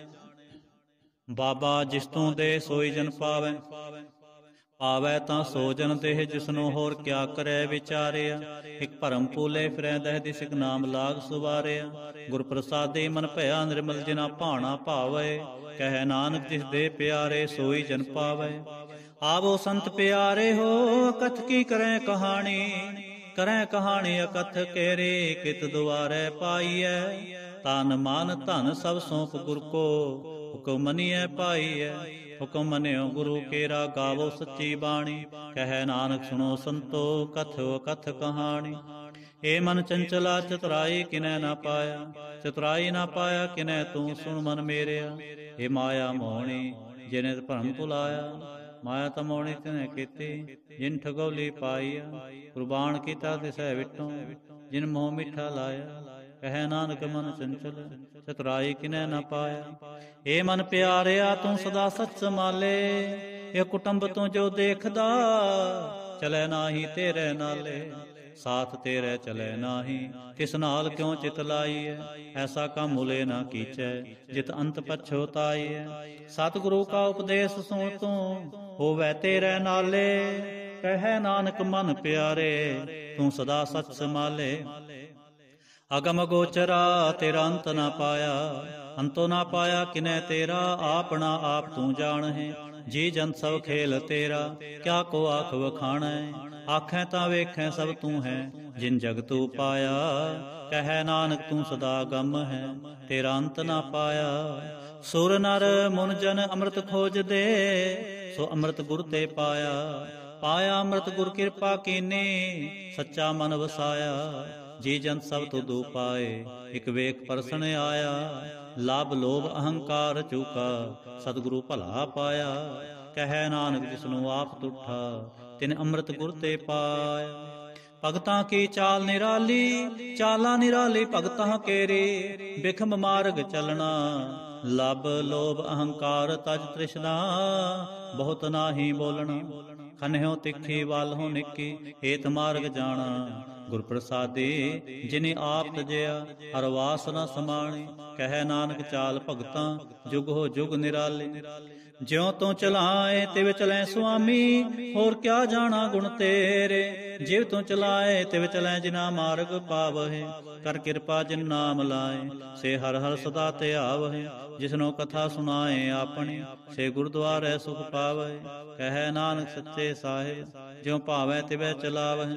ਬਾਬਾ ਜਿਸ ਤੂੰ ਦੇ ਸੋਈ ਜਨ ਪਾਵੈ, ਪਾਵੈ ਤਾਂ ਸੋ ਜਨ ਦੇਹ। ਜਿਸਨੂੰ ਹੋਰ ਕਿਆ ਕਰੇ ਵਿਚਾਰਿਆ। ਇਕ ਭਰਮ ਪੂਲੇ ਫਿਰੈ ਦਹਿ ਦਿਸ, ਇਕ ਨਾਮ ਲਾਗ ਸੁਵਾਰਿਆ। ਗੁਰ ਪ੍ਰਸਾਦੇ ਮਨ ਭਇਆ ਨਿਰਮਲ, ਜਿਨਾ ਭਾਣਾ ਭਾਵੈ। ਕਹਿ ਨਾਨਕ ਜਿਸ ਦੇ ਪਿਆਰੇ, ਸੋਈ ਜਨ ਪਾਵੈ। ਆਵੋ ਸੰਤ ਪਿਆਰੇ ਹੋ, ਕਥ ਕੀ ਕਰੈ ਕਹਾਣੀ। ਕਰੈ ਕਹਾਣੀ ਅਕਥ ਕੇਰੇ, ਕਿਤ ਦੁਆਰੈ ਪਾਈਐ। ਤਨ ਮਨ ਧਨ ਸਭ ਸੌਂਪ ਗੁਰ ਕੋ, ਹੁਕਮ ਮਨੀਐ ਪਾਈਐ। ਹੁਕਮ ਮੰਨਿਓ ਗੁਰੂ ਕੇਰਾ, ਗਾਵੋ ਸੱਚੀ ਬਾਣੀ। ਕਹਿ ਨਾਨਕ ਸੁਣੋ ਸੰਤੋ, ਕਥੋ ਕਥ ਕਹਾਣੀ। ਏ ਮਨ ਚੰਚਲਾ ਚਤੁਰਾਈ, ਕਿਨੈ ਨਾ ਪਾਇਆ। ਚਤੁਰਾਈ ਨਾ ਪਾਇਆ ਕਿਨੈ, ਤੂੰ ਸੁਣ ਮਨ ਮੇਰਿਆ। ਏ ਮਾਇਆ ਮੋਹਣੀ, ਜਿਨੇ ਭਰਮ ਭੁਲਾਇਆ। ਮਾਇਆ ਤਾਂ ਮੋਹਣੀ ਤਿਨੇ ਕੀਤੀ, ਜਿਨ ਠਗੋਲੀ ਪਾਈਆ। ਕੁਰਬਾਨ ਕੀਤਾ ਤਿਸੈ ਵਿਟੋਂ, ਜਿਨ ਮੋਹ ਮਿੱਠਾ ਲਾਇਆ। ਕਹਿ ਨਾਨਕ ਮਨ ਚੰਚਲ, ਚਤੁਰਾਈ ਕਿਨੈ ਨਾ ਪਾਇਆ। ਏ ਮਨ ਪਿਆਰਿਆ, ਤੂੰ ਸਦਾ ਸਚ ਸੰਭਾਲੇ। ਇਹ ਕੁਟੁੰਬ ਤੂੰ ਜੋ ਦੇਖਦਾ, ਚਲੈ ਨਾਹੀ ਤੇਰੇ ਨਾਲੇ। ਸਾਥ ਤੇਰੇ ਚਲੈ ਨਾਹੀ, ਕਿਸ ਨਾਲ ਕਿਉਂ ਚਿਤ ਲਾਈਐ। ਐਸਾ ਕੰਮ ਮੁਲੇ ਨਾ ਕੀਚੈ, ਜਿਤ ਅੰਤ ਪਛੋਤਾਈਐ। ਸਤਿਗੁਰੂ ਕਾ ਉਪਦੇਸ਼ ਸੁਣ ਤੂੰ, ਹੋਵੈ ਤੇਰੇ ਨਾਲੇ। ਕਹਿ ਨਾਨਕ ਮਨ ਪਿਆਰੇ, ਤੂੰ ਸਦਾ ਸਚ ਸੰਭਾਲੇ। ਅਗਮ ਗੋਚਰਾ ਤੇਰਾ ਅੰਤ ਨਾ ਪਾਇਆ, ਅੰਤੋ ਨਾ ਪਾਇਆ ਕਿਨੈ ਤੇਰਾ। ਆਪਣਾ ਆਪ ਤੂੰ ਜਾਣਹਿ, ਜੀ ਜੰਤ ਸਭ ਖੇਲ ਤੇਰਾ। ਕਿਆ ਕੋ ਆਖ ਵਖਾਣੈ, ਆਖੈ ਤਾਂ ਵੇਖੈ ਸਭ ਤੂੰ ਹੈ। ਜਿਨ ਜਗ ਤੂੰ ਪਾਇਆ, ਕਹਿ ਨਾਨਕ ਤੂੰ ਸਦਾ ਗਮ ਹੈ। ਤੇਰਾ ਅੰਤ ਨਾ ਪਾਇਆ। ਸੁਰ ਨਰ ਮੁਨ ਜਨ ਅੰਮ੍ਰਿਤ ਖੋਜਦੇ, ਸੋ ਅੰਮ੍ਰਿਤ ਗੁਰ ਤੇ ਪਾਇਆ। ਪਾਇਆ ਅੰਮ੍ਰਿਤ ਗੁਰ ਕਿਰਪਾ ਕੀਨੀ, ਸੱਚਾ ਮਨ ਵਸਾਇਆ। ਜੀ ਜੰਤ ਸਭ ਤੁਧੂ ਪਾਏ, ਇਕ ਵੇਖ ਪਰਸਨ ਆਇਆ। ਲਾਭ ਲੋਭ ਅਹੰਕਾਰ ਚੂਕਾ, ਸਤਿਗੁਰੂ ਭਲਾ ਪਾਇਆ। ਕਹਿ ਨਾਨਕ ਜਿਸਨੂੰ ਆਪ ਤੁਠਾ, ਤਿਨ ਅੰਮ੍ਰਿਤ ਗੁਰ ਤੇ ਪਾਇਆ। ਭਗਤਾਂ ਕੀ ਚਾਲ ਨਿਰਾਲੀ, ਚਾਲਾਂ ਨਿਰਾਲੀ ਭਗਤਾਂ ਕੇਰੀ। ਬਿਖਮ ਮਾਰਗ ਚਲਣਾ, ਲਬ ਲੋਭ ਅਹੰਕਾਰ ਤਜ ਤ੍ਰਿਸ਼ਨਾ। ਬਹੁਤ ਨਾਹੀ ਬੋਲਣਾ, ਖਨਿਓ ਤਿੱਖੀ ਵੱਲ ਹੋ ਨਿੱਕੀ। ਏਤ ਮਾਰਗ ਜਾਣਾ, ਗੁਰ ਪ੍ਰਸਾਦੀ ਜਿਨੇ ਆਪ ਤਜਿਆ। ਹਰ ਵਾਸ ਨਾ ਸਮਾਣੀ, ਕਹਿ ਨਾਨਕ ਚਾਲ ਭਗਤਾਂ। ਜੁਗ ਹੋ ਜੁਗ ਨਿਰਾਲੇ, ਜਿਉ ਤੂੰ ਚਲਾਏ ਤਿਵ ਚਲੈ ਸੁਆਮੀ। ਹੋਰ ਕਿਆ ਜਾਣਾ ਗੁਣ ਤੇਰੇ, ਜਿਵ ਤੂੰ ਚਲਾਏ ਤਿਵ ਚਲੈ। ਜਿਨਾ ਮਾਰਗ ਪਾਵਹਿ, ਕਰ ਕਿਰਪਾ ਜਿਨ ਨਾਮ ਲਾਏ। ਸੇ ਹਰ ਹਰ ਸਦਾ ਧਿਆਵਹਿ, ਜਿਸਨੋ ਕਥਾ ਸੁਣਾਏ ਆਪਣੀ। ਸੇ ਗੁਰਦੁਆਰੇ ਸੁਖ ਪਾਵਹਿ, ਕਹਿ ਨਾਨਕ ਸੱਚੇ ਸਾਹਿਬ। ਜਿਉ ਭਾਵੈ ਤਿਵੈ ਚਲਾਵਹਿ,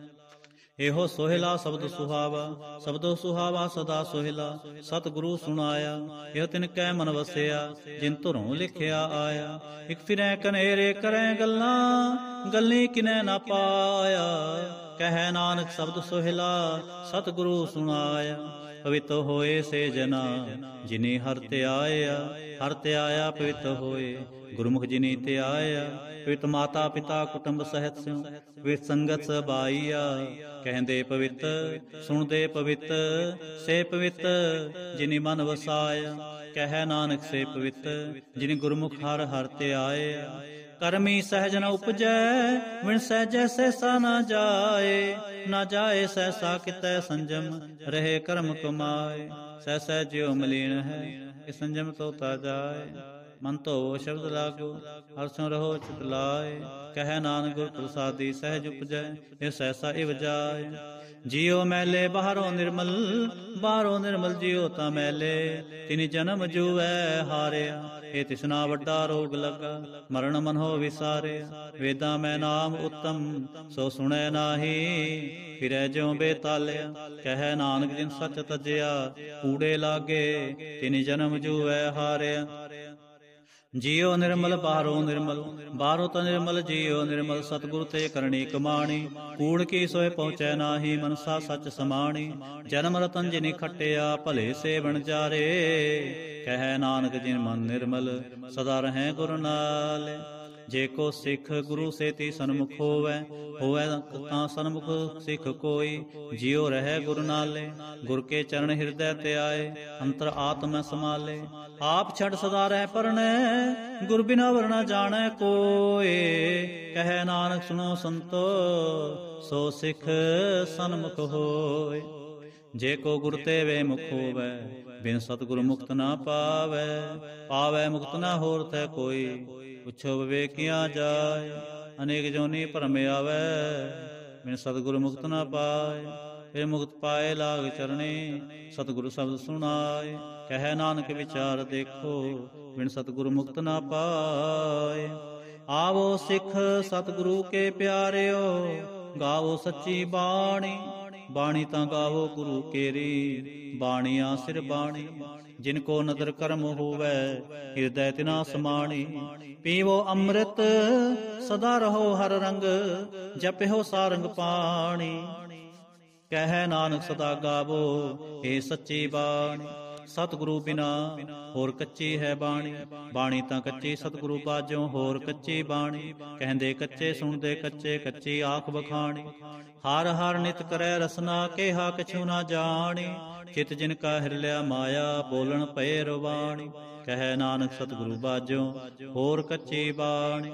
ਇਹੋ ਸੋਹਿਲਾ ਸ਼ਬਦ ਸੁਹਾਵਾ। ਸ਼ਬਦੋ ਸੁਹਾਵਾ ਸਦਾ ਸੋਹਿਲਾ, ਸਤਿਗੁਰੂ ਸੁਣਾਇਆ। ਇਹ ਤਿਨ ਕੈ ਮਨ ਵਸਿਆ, ਜਿਨ ਧੁਰੋਂ ਲਿਖਿਆ ਆਇਆ। ਇਕ ਫਿਰੈ ਕਨੇਰੇ ਕਰੈ ਗੱਲਾਂ, ਗੱਲੀ ਕਿਨੈ ਨਾ ਪਾਇਆ। ਕਹਿ ਨਾਨਕ ਸ਼ਬਦ ਸੋਹਿਲਾ, ਸਤਿਗੁਰੂ ਸੁਣਾਇਆ। ਪਵਿੱਤ ਹੋਏ ਸੇ ਜਨਾ, ਜਿਨੇ ਹਰਿ ਧਿਆਇਆ। ਹਰਿ ਧਿਆਇਆ ਪਵਿੱਤ ਹੋਏ, ਗੁਰਮੁਖ ਜਿਨੀ ਧਿਆਇਆ। ਪਵਿੱਤ ਮਾਤਾ ਪਿਤਾ ਕੁਟੁੰਬ ਸਹਿਤ ਸਿਉ, ਪਵਿੱਤ ਸੰਗਤ ਸਬਾਈਆ। ਕਹਿੰਦੇ ਪਵਿੱਤ, ਸੁਣਦੇ ਪਵਿੱਤ, ਸੇ ਪਵਿੱਤ ਜਿਨੀ ਮਨ ਵਸਾਇਆ। ਕਹਿ ਨਾਨਕ ਸੇ ਪਵਿੱਤ ਜਿਨ ਗੁਰਮੁਖ ਹਰ ਹਰ ਤੇ ਆਏ। ਕਰਮੀ ਸਹਿਜ ਨ ਉਪਜੈ ਵਿਣ ਸਹਿਜੈ ਸਹਿਸਾ ਨਾ ਜਾਏ। ਨਾ ਜਾਏ ਸਹਿਸਾ ਕਿਤੈ ਸੰਜਮ ਰਹੇ ਕਰਮ ਕਮਾਏ। ਸਹਿ ਸਹਿ ਜਿਉ ਮਲੀਨ ਹੈ ਕਿ ਸੰਜਮ ਤੋਤਾ ਜਾਏ। ਮਨ ਧੋਵੋ ਸ਼ਬਦ ਲਾਗੋ ਹਰਿ ਸਿਉ ਰਹੋ ਚਿਤ ਲਾਏ। ਕਹਿ ਨਾਨਕ ਗੁਰ ਪ੍ਰਸਾਦੀ ਸਹਿਜ ਉਪਜੈ ਇਹ ਸਹਿਸਾ ਇਵ ਜਾਏ। ਜਿਉ ਮੈਲੇ ਬਾਹਰੋਂ ਨਿਰਮਲ ਬਾਹਰੋਂ ਨਿਰਮਲ ਜਿਉ ਤਾਂ ਮੈਲੇ। ਤਿਨ ਜਨਮ ਜੂਐ ਹਾਰਿਆ ਇਹ ਤਿਸਨਾ ਵੱਡਾ ਰੋਗ ਲੱਗਾ। ਮਰਨ ਮਨ ਹੋ ਵਿਸਾਰਿਆ ਵੇਦਾਂ ਮੈਂ ਨਾਮ ਉਤਮ ਸੋ ਸੁਣੈ ਨਾਹੀ। ਫਿਰੈ ਜਿਉ ਬੇਤਾਲਿਆ ਕਹਿ ਨਾਨਕ ਜਿਨ ਸੱਚ ਤਜਿਆ। ਕੂੜੇ ਲਾਗੇ ਤਿਨ ਜਨਮ ਜੂਐ ਹਾਰਿਆ। ਜਿਉ ਨਿਰਮਲ ਬਾਹਰੋਂ ਨਿਰਮਲ ਬਾਹਰੋਂ ਤਾਂ ਨਿਰਮਲ ਜਿਉ ਨਿਰਮਲ। ਸਤਿਗੁਰ ਤੇ ਕਰਨੀ ਕਮਾਣੀ ਕੂੜ ਕੀ ਸੋਏ ਪਹੁੰਚੈ ਨਾਹੀ। ਮਨਸਾ ਸੱਚ ਸਮਾਣੀ ਜਨਮ ਰਤਨ ਜਿਨੀ ਖੱਟਿਆ ਭਲੇ ਸੇ ਬਣ ਜਾਰੇ। ਕਹਿ ਨਾਨਕ ਜਿਨ ਮਨ ਨਿਰਮਲ ਸਦਾ ਰਹੈ ਗੁਰ ਨਾਲ। ਜੇ ਕੋ ਸਿੱਖ ਗੁਰੂ ਸੇਤੀ ਸਨਮੁਖ ਹੋਵੈ ਹੋਵੈ ਤਾਂ ਸਨਮੁਖ ਸਿੱਖ ਕੋਈ। ਜਿਉ ਰਹਿ ਗੁਰ ਨਾਲੇ ਗੁਰ ਕੇ ਚਰਨ ਹਿਰਦੈ ਤੇ ਆਏ। ਅੰਤਰ ਆਤਮੈ ਸਮਾਲੇ ਆਪ ਛੱਡ ਸਦਾ ਰਹਿ ਪਰਣੈ। ਗੁਰ ਬਿਨਾ ਵਰਨਾ ਜਾਣੈ ਕੋਏ। ਕਹਿ ਨਾਨਕ ਸੁਣੋ ਸੰਤੋ ਸੋ ਸਿੱਖ ਸਨਮੁਖ ਹੋਏ। ਜੇ ਕੋ ਗੁਰ ਤੇ ਵੇ ਮੁਖ ਹੋਵੈ ਬਿਨ ਸਤਿਗੁਰ ਮੁਕਤ ਨਾ ਪਾਵੈ। ਪਾਵੈ ਮੁਕਤ ਨਾ ਹੋਰ ਤੈ ਕੋਈ ਪੁੱਛੋ ਵਿਵੇਕਿਆ ਜਾਏ। ਅਨੇਕ ਜੋਨੀ ਭਰਮ ਆਵੈ ਬਿਨ ਸਤਿਗੁਰ ਮੁਕਤ ਨਾ ਪਾਏ। ਫਿਰ ਮੁਕਤ ਪਾਏ ਲਾਗ ਚਰਣੇ ਸਤਿਗੁਰ ਸ਼ਬਦ ਸੁਣਾਏ। ਕਹਿ ਨਾਨਕ ਵਿਚਾਰ ਦੇਖੋ ਬਿਨ ਸਤਿਗੁਰ ਮੁਕਤ ਨਾ ਪਾਏ। ਆਵੋ ਸਿੱਖ ਸਤਿਗੁਰੂ ਕੇ ਪਿਆਰਿਓ ਗਾਵੋ ਸੱਚੀ ਬਾਣੀ। ਬਾਣੀ ਤਾਂ ਗਾਵੋ ਗੁਰੂ ਕੇਰੀ ਬਾਣੀਆਂ ਸਿਰ ਬਾਣੀ। ਜਿਨ ਕੋ ਨਦਰ ਕਰਮ ਹੋਵੈ ਹਿਰਦੈ ਤਿਨਾ ਸਮਾਣੀ। ਪੀਵੋ ਅੰਮ੍ਰਿਤ ਸਦਾ ਰਹੋ ਹਰ ਰੰਗ ਜਪਿਓ ਸਾਰੰਗ ਪਾਣੀ। ਕਹਿ ਨਾਨਕ ਸਦਾ ਗਾਵੋ ਏ ਸੱਚੀ ਬਾਣੀ। ਸਤਿਗੁਰੂ ਬਿਨਾ ਹੋਰ ਕੱਚੀ ਹੈ ਬਾਣੀ। ਬਾਣੀ ਤਾਂ ਕੱਚੀ ਸਤਿਗੁਰੂ ਬਾਝੋਂ ਹੋਰ ਕੱਚੀ ਬਾਣੀ। ਕਹਿੰਦੇ ਕੱਚੇ ਸੁਣਦੇ ਕੱਚੇ ਕੱਚੀ ਆਖ ਬਖਾਣੀ। ਹਰ ਹਰ ਨਿਤ ਕਰੈ ਰਸਨਾ ਕਿਹਾ ਕਛੂ ਨਾ ਜਾਣੀ। ਚਿਤ ਜਿਨ ਕਾ ਹਿਰਲਿਆ ਮਾਇਆ ਬੋਲਣ ਪਏ ਰਵਾਣੀ। ਕਹਿ ਨਾਨਕ ਸਤਿਗੁਰੂ ਬਾਝੋਂ ਹੋਰ ਕੱਚੀ ਬਾਣੀ।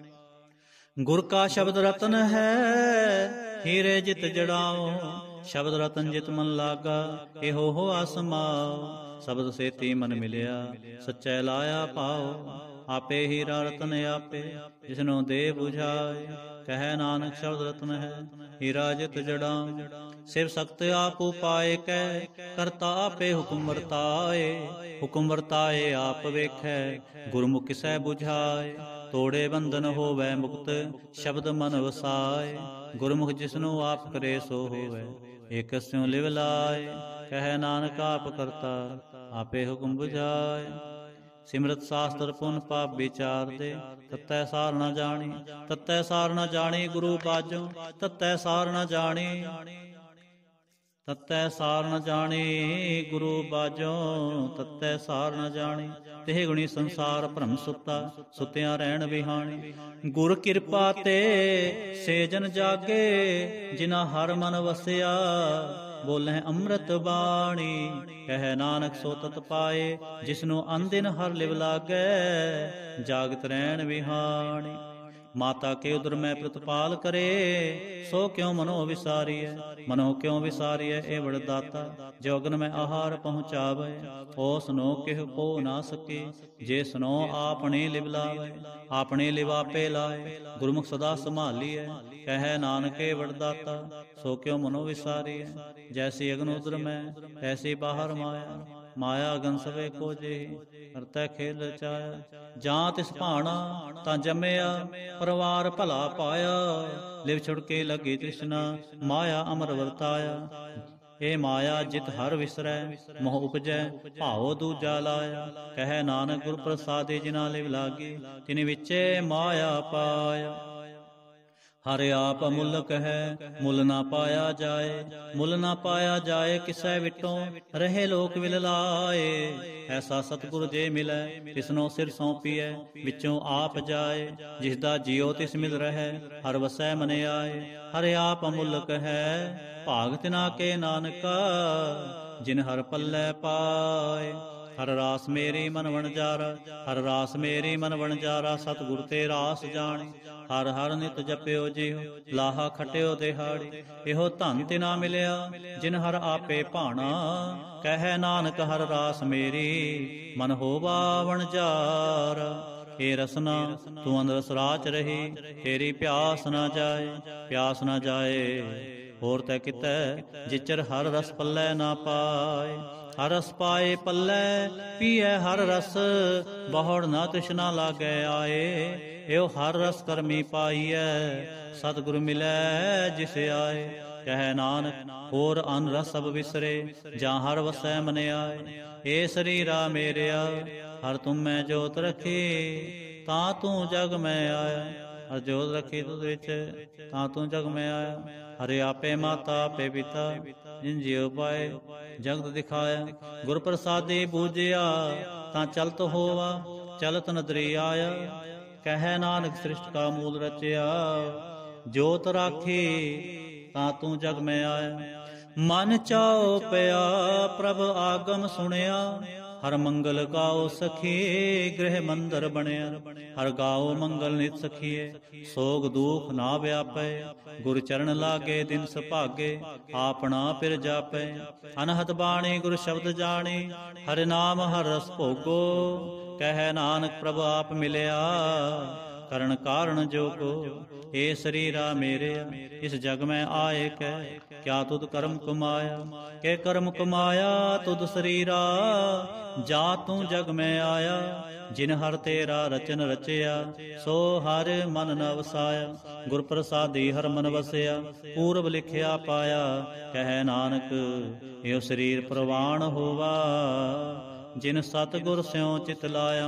ਗੁਰ ਕਾ ਸ਼ਬਦ ਰਤਨ ਹੈ ਹੀਰੇ ਜਿਤ ਜੜਾਓ। ਸ਼ਬਦ ਰਤਨ ਜਿਤ ਮਨ ਲਾਗਾ ਇਹੋ ਹੋ ਆਸਮਾਓ। ਸ਼ਬਦ ਸੇਤੀ ਮਨ ਮਿਲਿਆ ਸੱਚੈ ਲਾਇਆ ਪਾਓ। ਆਪੇ ਹੀਰਾ ਰਤਨ ਆਪੇ ਜਿਸਨੂੰ ਦੇ ਬੁਝਾਏ। ਕਹਿ ਨਾਨਕ ਸ਼ਬਦ ਰਤਨ ਹੈ ਹੀਰਾ ਜਿਤ ਜੜਾਓ। ਸਿਵ ਸਖਤ ਆਪ ਉਪਾਏ ਕੈ ਕਰਤਾ ਆਪੇ ਹੁਕਮ ਵਰਤਾਏ। ਹੁਕਮ ਵਰਤਾਏ ਆਪ ਵੇਖੈ ਗੁਰਮੁਖ ਕਿਸੈ ਬੁਝਾਏ। ਤੋੜੇ ਬੰਧਨ ਹੋਵੈ ਮੁਕਤ ਸ਼ਬਦ ਮਨ ਵਸਾਏ। ਗੁਰਮੁਖ ਜਿਸਨੂੰ ਆਪ ਕਰੇ ਸੋ ਹੋਵੈ ਏਕ ਸਿਉ ਲਿਵ ਲਾਏ। ਕਹਿ ਨਾਨਕ ਆਪ ਕਰਤਾ ਆਪੇ ਹੁਕਮ ਬੁਝਾਏ। ਸਿਮਰਤ ਸਾਸਤਰ ਪੁਨ ਪਾਪ ਵਿਚਾਰਦੇ ਤਤੈ ਸਾਰ ਨਾ ਜਾਣੀ। ਤਤੈ ਸਾਰ ਨਾ ਜਾਣੀ ਗੁਰੂ ਬਾਝੋਂ ਤਤੈ ਸਾਰ ਨਾ ਜਾਣੀ। ਤਤੈ ਸਾਰ ਨ ਜਾਣੀ ਗੁਰੂ ਬਾਝੋਂ ਤਤੈ ਸਾਰ ਨ ਜਾਣੀ। ਤੇ ਗੁਣੀ ਸੰਸਾਰ ਭਰਮ ਸੁੱਤਾ ਸੁੱਤਿਆਂ ਰਹਿਣ ਵਿਹਾਣੀ। ਗੁਰ ਕਿਰਪਾ ਤੇ ਸੇ ਜਨ ਜਾਗੇ ਜਿਨਾ ਹਰ ਮਨ ਵਸਿਆ। ਬੋਲੇ ਅੰਮ੍ਰਿਤ ਬਾਣੀ ਕਹਿ ਨਾਨਕ ਸੋ ਤਤ ਪਾਏ। ਜਿਸਨੂੰ ਅਨਦਿਨ ਹਰ ਲਿਵ ਲਾਗੈ ਜਾਗਤ ਰਹਿਣ ਵਿਹਾਣੀ। ਮਾਤਾ ਕੇ ਉਦਰ ਮੈਂ ਪ੍ਰਤਪਾਲ ਕਰੇ ਸੋ ਕਿਉ ਮਨੋ ਵਿਸਾਰੀਐ। ਮਨੋ ਕਿਉ ਵਿਸਾਰੀਐ ਇਹ ਵਡ ਦਾਤਾ ਜੋ ਅਗਨ ਮੈਂ ਆਹਾਰ ਪਹੁੰਚਾਵੇ। ਓ ਸੁਨੋ ਕਿਹ ਕੋ ਨਾ ਸਕੇ ਜੇ ਸੁਨੋ ਆਪਣੇ ਲਿਵ ਲਾਵੇ। ਆਪਣੇ ਲਿਵ ਆਪੇ ਲਾਏ ਗੁਰਮੁਖ ਸਦਾ ਸੰਭਾਲੀਐ। ਕਹਿ ਨਾਨਕ ਇਹ ਵਡ ਦਾਤਾ ਸੋ ਕਿਉ ਮਨੋ ਵਿਸਾਰੀਐ। ਜੈਸੀ ਅਗਨ ਉਦਰ ਮੈਂ ਐਸੀ ਬਾਹਰ ਮਾਇਆ। ਮਾਇਆ ਅਗਨ ਸਵੇ ਕੋ ਜੇ ਕਰਤੈ ਖੇਲ ਰਚਾਇਆ। ਜਾਂ ਤਿਸ ਭਾਣਾ ਤਾਂ ਜੰਮਿਆ ਪਰਿਵਾਰ ਭਲਾ ਪਾਇਆ। ਲਿਵ ਛੁੜ ਕੇ ਲੱਗੀ ਤ੍ਰਿਸ਼ਨਾ ਮਾਇਆ ਅਮਰ ਵਰਤਾਇਆ। ਇਹ ਮਾਇਆ ਜਿਤ ਹਰ ਵਿਸਰੈ ਮੋਹ ਉਪਜੈ ਭਾਉ ਦੂਜਾ ਲਾਇਆ। ਕਹਿ ਨਾਨਕ ਗੁਰ ਪ੍ਰਸਾਦਿ ਜਿਨਾ ਲਿਵ ਲਾਗੀ ਤਿਨ ਵਿਚੇ ਮਾਇਆ ਪਾਇਆ। ਹਰ ਆਪ ਅਮੁੱਲਕ ਹੈ ਮੁੱਲ ਨਾ ਪਾਇਆ ਜਾਏ। ਮੁੱਲ ਨਾ ਪਾਇਆ ਜਾਏ ਕਿਸੈ ਵਿਟੋਂ ਰਹੇ ਲੋਕ ਵਿਲ ਲਾਏ। ਐਸਾ ਸਤਿਗੁਰ ਜੇ ਮਿਲੈ ਤਿਸਨੋ ਸਿਰ ਸੌਂਪੀਐ ਵਿੱਚੋਂ ਆਪ ਜਾਏ। ਜਿਸ ਦਾ ਜਿਉ ਤਿਸ ਮਿਲ ਰਹੈ ਹਰ ਵਸੈ ਮਨ ਆਏ। ਹਰ ਆਪ ਅਮੁੱਲਕ ਹੈ ਭਾਗ ਤਿਨਾ ਕੇ ਨਾਨਕਾ ਜਿਨ ਹਰ ਪੱਲੇ ਪਾਏ। ਹਰ ਰਾਸ ਮੇਰੀ ਮਨ ਵਣਜਾਰਾ, ਹਰ ਰਾਸ ਮੇਰੀ ਮਨ ਵਣਜਾਰਾ, ਸਤਿਗੁਰ ਤੇ ਰਾਸ ਜਾਣੀ। ਹਰ ਹਰ ਨਿਤ ਜਪਿਓ ਜਿਉ, ਲਾਹਾ ਖਟਿਓ ਦਿਹਾੜੀ। ਇਹੋ ਧਨ ਤਿਨਾ ਮਿਲਿਆ ਜਿਨ ਹਰ ਆਪੇ ਭਾਣਾ, ਕਹੈ ਨਾਨਕ ਹਰ ਰਾਸ ਮੇਰੀ ਮਨ ਹੋਵਾ ਵਣਜਾਰਾ। ਏ ਰਸਨਾ ਤੂੰ ਅੰਦਰ ਰਾਚ ਰਹੀ, ਤੇਰੀ ਪਿਆਸ ਨਾ ਜਾਏ, ਪਿਆਸ ਨਾ ਜਾਏ। ਹੋਰ ਤੈ ਕਿਤੈ ਜਿਚਰ ਹਰ ਰਸ ਪੱਲੇ ਨਾ ਪਾਏ। ਹਰ ਰਸ ਪਾਏ ਪੱਲੇ ਪੀਐ ਹਰ ਰਸ, ਬਹੁੜ ਨਾ ਤ੍ਰਿਸ਼ਨਾ ਲਾਗੈ ਆਏ। ਇਹੋ ਹਰ ਰਸ ਕਰਮੀ ਪਾਈਐ, ਸਤਿਗੁਰ ਮਿਲੈ ਜਿਸ ਆਏ। ਕਹਿ ਨਾਨਕ ਹੋਰ ਅਨ ਰਸ ਸਭ ਵਿਸਰੇ, ਜਾਂ ਹਰ ਵਸੈ ਮਨ ਆਏ। ਏ ਸਰੀਰਾ ਮੇਰਿਆ ਹਰ ਤੁਮ ਮੈਂ ਜੋਤ ਰੱਖੀ, ਤਾਂ ਤੂੰ ਜਗ ਮੈਂ ਆਇਆ। ਹਰ ਜੋਤ ਰੱਖੀ ਤੁਧ ਵਿੱਚ, ਤਾਂ ਤੂੰ ਜਗ ਮੈਂ ਆਇਆ। ਹਰਿ ਆਪੇ ਮਾਤਾ ਆਪੇ ਪਿਤਾ, ਜਿਨ ਜਿਉ ਪਾਏ ਜਗਤ ਦਿਖਾਇਆ। ਗੁਰ ਪ੍ਰਸਾਦੀ ਬੂਝਿਆ ਤਾਂ ਚਲਤ ਹੋਵਾ, ਚਲਤ ਨਦਰੀ ਆਇਆ। ਕਹਿ ਨਾਨਕ ਸ੍ਰਿਸ਼ਟ ਕਾ ਮੂਲ ਰਚਿਆ, ਜੋਤ ਰਾਖੀ ਤਾਂ ਤੂੰ ਜਗ ਮੈਂ ਆਇਆ। ਮਨ ਚਾਉ ਪਿਆ ਪ੍ਰਭ ਆਗਮ ਸੁਣਿਆ, ਹਰ ਮੰਗਲ ਗਾਓ ਸਖੀ ਗ੍ਰਹਿ ਮੰਦਰ ਬਣਿਆ। ਹਰ ਗਾਓ ਮੰਗਲ ਨਿਤ ਸਖੀਏ, ਸੋਗ ਦੁਖ ਨਾ ਵਿਆਪੈ। ਗੁਰ ਚਰਨ ਲਾਗੇ ਦਿਨ ਸੁਭਾਗੇ, ਆਪਣਾ ਪਿਰ ਜਾਪੈ। ਅਨਹਦ ਬਾਣੀ ਗੁਰ ਸ਼ਬਦ ਜਾਣੀ, ਹਰਿ ਨਾਮ ਹਰ ਰਸ ਭੋਗੋ। ਕਹਿ ਨਾਨਕ ਪ੍ਰਭ ਆਪ ਮਿਲਿਆ, ਕਰਨ ਕਾਰਨ ਜੋਗੋ। ਏ ਸਰੀਰਾ ਮੇਰਿਆ ਇਸ ਜਗ ਮੈਂ ਆਏ ਕੈ, ਕਿਆ ਤੁਧ ਕਰਮ ਕਮਾਇਆ। ਕੇ ਕਰਮ ਕਮਾਇਆ ਤੁਧ ਸਰੀਰਾ, ਜਾ ਤੂੰ ਜਗ ਮੈਂ ਆਇਆ। ਜਿਨ ਹਰ ਤੇਰਾ ਰਚਨ ਰਚਿਆ, ਸੋ ਹਰ ਮਨ ਨ ਵਸਾਇਆ। ਗੁਰ ਪ੍ਰਸਾਦੀ ਹਰ ਮਨ ਵਸਿਆ, ਪੂਰਬ ਲਿਖਿਆ ਪਾਇਆ। ਕਹਿ ਨਾਨਕ ਇਹੋ ਸਰੀਰ ਪ੍ਰਵਾਣ ਹੋਵਾ, ਜਿਨ ਸਤਿਗੁਰ ਸਿਉ ਚਿਤ ਲਾਇਆ।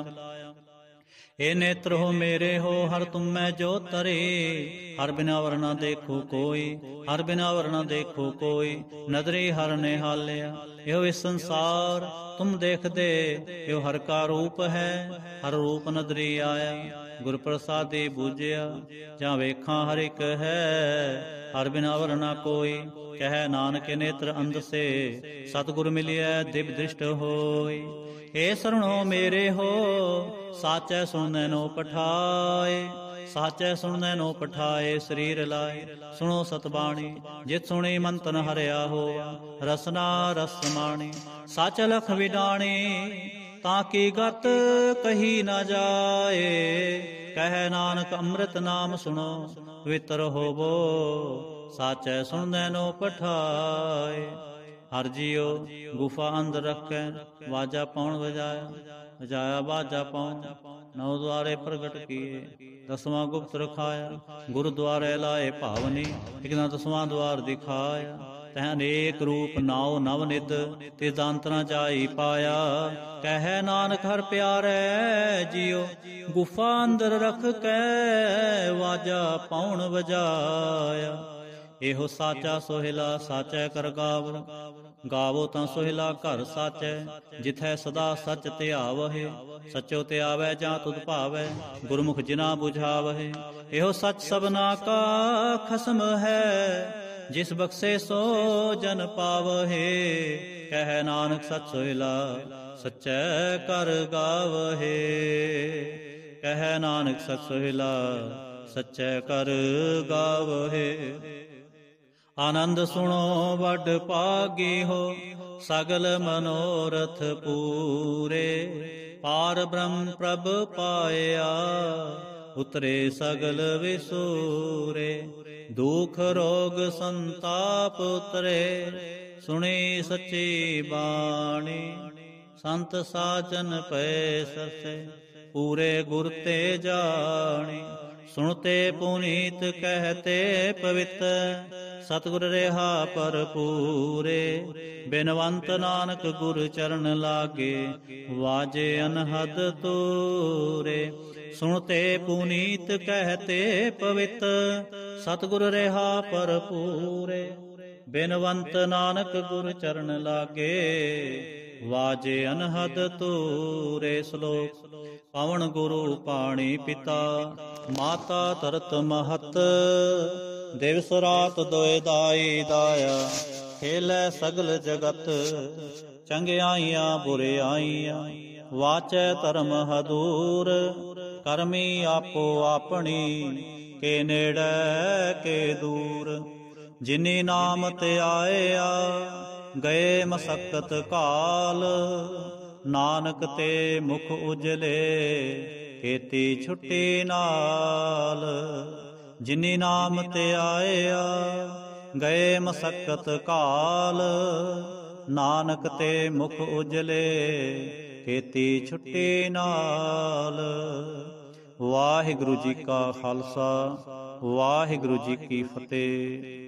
ਏ ਨੇਤਰ ਹੋ ਮੇਰੇ ਹੋ ਹਰ ਤੁਮ ਮੈਂ ਜੋ ਤਰੇ, ਹਰ ਬਿਨਾ ਵਰਨਾ ਦੇਖੋ ਕੋਈ, ਹਰ ਬਿਨਾ ਵਰਨਾ ਦੇਖੋ ਕੋਈ। ਨਦਰੀ ਹਰ ਨੇ ਹਾਲਿਆ, ਇਹੋ ਇਸ ਸੰਸਾਰ ਤੁਮ ਦੇਖਦੇ। ਇਹੋ ਹਰ ਕਾ ਰੂਪ ਹੈ, ਹਰ ਰੂਪ ਨਦਰੀ ਆਇਆ। ਗੁਰ ਪ੍ਰਸਾਦੀ ਬੂਝਿਆ ਜਾਂ ਵੇਖਾਂ ਹਰ ਇੱਕ ਹੈ, ਹਰ ਬਿਨਾ ਵਰਨਾ ਕੋਈ। ਕਹਿ ਨਾਨਕ ਨੇਤਰ ਅੰਧ ਸੇ, ਸਤਿਗੁਰ ਮਿਲਿਆ ਦਿਵ ਦ੍ਰਿਸ਼ਟ ਹੋਈ। ਏ ਸਰਣੋ ਮੇਰੇ ਹੋ ਸਾਚੈ ਸੁਣਨੈ ਨੋ ਪਠਾਏ, ਸਾਚੈ ਸੁਣਨੈ ਨੋ ਪਠਾਏ ਸਰੀਰ ਲਾਏ। ਸੁਣੋ ਸਤਬਾਣੀ ਜਿਤ ਸੁਣੀ ਮਨ ਤਨ ਹਰਿਆ ਹੋਆ, ਰਸਨਾ ਰਸ ਮਾਣੀ। ਸਚ ਲਖ ਵਿਡਾਣੀ ਤਾਂ ਕੀ ਗਤ ਕਹੀ ਨਾ ਜਾਏ। ਕਹਿ ਨਾਨਕ ਅੰਮ੍ਰਿਤ ਨਾਮ ਸੁਣੋ ਪਵਿੱਤਰ ਹੋਵੋ, ਸਾਚੈ ਸੁਣਨੈ ਨੋ ਪਠਾਏ। ਹਰ ਜੀਓ ਗੁਫਾ ਅੰਦਰ ਰੱਖੈ, ਵਾਜਾ ਪਾਉਣ ਵਜਾਇਆ। ਵਜਾਇਆ ਬਾਜਾ ਪਾਉਣ, ਨੌ ਦੁਆਰੇ ਪ੍ਰਗਟ ਕੀਏ। ਦਸਵਾਂ ਗੁਪਤ ਰਖਾਇਆ, ਗੁਰਦੁਆਰੇ ਲਾਏ ਭਾਵਨੀ। ਇਕ ਨਾ ਦਸਵਾਂ ਦੁਆਰ ਦਿਖਾਇਆ, ਤੈ ਅਨੇਕ ਰੂਪ ਨਾਉ ਨਵ ਨਿਧ। ਤੇ ਦਾਂਤਨਾ ਜਾਈ ਪਾਇਆ। ਕਹਿ ਨਾਨਕ ਹਰ ਪਿਆਰੈ ਜੀਓ, ਗੁਫਾ ਅੰਦਰ ਰਖ ਕੇ ਵਾਜਾ ਪਾਉਣ ਵਜਾਇਆ। ਇਹੋ ਸਾਚਾ ਸੋਹਿਲਾ ਸਾਚੈ ਕਰ ਗਾਵ, ਗਾਵੋ ਤਾਂ ਸੋਹਿਲਾ ਘਰ ਸਾਚੈ। ਜਿਥੈ ਸਦਾ ਸਚ ਧਿਆਵਹਿ, ਸਚੋ ਧਿਆਵੈ ਜਾਂ ਤੁਧ ਭਾਵੈ। ਗੁਰਮੁਖ ਜਿਨਾ ਬੁਝਾਵਹਿ, ਇਹੋ ਸਚ ਸਭਨਾ ਕਾ ਖਸਮ ਹੈ। ਜਿਸ ਬਖਸ਼ੇ ਸੋ ਜਨ ਪਾਵਹਿੇ। ਕਹਿ ਨਾਨਕ ਸਚ ਸੋਹਿਲਾ ਸਚੈ ਕਰ ਗਾਵਹਿੇ। ਕਹਿ ਨਾਨਕ ਸਚ ਸੋਹਿਲਾ ਸਚੈ ਕਰ ਗਾਵਹਿੇ। ਆਨੰਦ ਸੁਣੋ ਵੱਡ ਭਾਗੀ ਹੋ, ਸਗਲ ਮਨੋਰਥ ਪੂਰੇ। ਪਾਰ ਬ੍ਰਹਮ ਪ੍ਰਭ ਪਾਇਆ, ਉਤਰੇ ਸਗਲ ਵਿਸੂਰੇ। ਦੁਖ ਰੋਗ ਸੰਤਾਪ ਉਤਰੇ, ਸੁਣੀ ਸੱਚੀ ਬਾਣੀ। ਸੰਤ ਸਾਜਨ ਪੈ ਸਸੇ, ਪੂਰੇ ਗੁਰ ਤੇ ਜਾਣੀ। ਸੁਣਤੇ ਪੁਨੀਤ ਕਹਤੇ ਪਵਿੱਤ, ਸਤਿਗੁਰ ਰਿਹਾ ਭਰਪੂਰੇ। ਬਿਨਵੰਤ ਨਾਨਕ ਗੁਰ ਚਰਨ ਲਾਗੇ, ਵਾਜੇ ਅਨਹਦ ਤੂਰੇ। ਸੁਣਤੇ ਪੁਨੀਤ ਕਹਤੇ ਪਵਿੱਤ, ਸਤਿਗੁਰ ਰਿਹਾ ਭਰਪੂਰੇ। ਬਿਨਵੰਤ ਨਾਨਕ ਗੁਰ ਚਰਨ ਲਾਗੇ, ਵਾਜੇ ਅਨਹਦ ਤੂਰੇ। ਸ਼ਲੋਕ। ਪਵਨ ਗੁਰੂ ਪਾਣੀ ਪਿਤਾ, ਮਾਤਾ ਧਰਤ ਮਹਤ। ਦਿਵਸ ਰਾਤ ਦੋਇ ਦਾਈ ਦਾਇਆ, ਖੇਲੈ ਸਗਲ ਜਗਤ। ਚੰਗਿਆਈਆਂ ਬੁਰਿਆਈਆਂ, ਵਾਚੈ ਧਰਮ ਹਦੂਰ। ਕਰਮੀ ਆਪੋ ਆਪਣੀ, ਕੇ ਨੇੜੇ ਕੇ ਦੂਰ। ਜਿਨੀ ਨਾਮ ਤੇ ਆਇਆ, ਗਏ ਮਸਕਤ ਕਾਲ। ਨਾਨਕ ਤੇ ਮੁਖ ਉਜਲੇ, ਕੀਤੀ ਛੁੱਟੀ ਨਾਲ। ਜਿਨੀ ਨਾਮ ਤੇ ਆਇਆ, ਗਏ ਮਸਕਤ ਕਾਲ। ਨਾਨਕ ਤੇ ਮੁਖ ਉਜਲੇ, ਕੀਤੀ ਛੁੱਟੀ ਨਾਲ। ਵਾਹਿਗੁਰੂ ਜੀ ਕਾ ਖਾਲਸਾ, ਵਾਹਿਗੁਰੂ ਜੀ ਕੀ ਫਤਿਹ।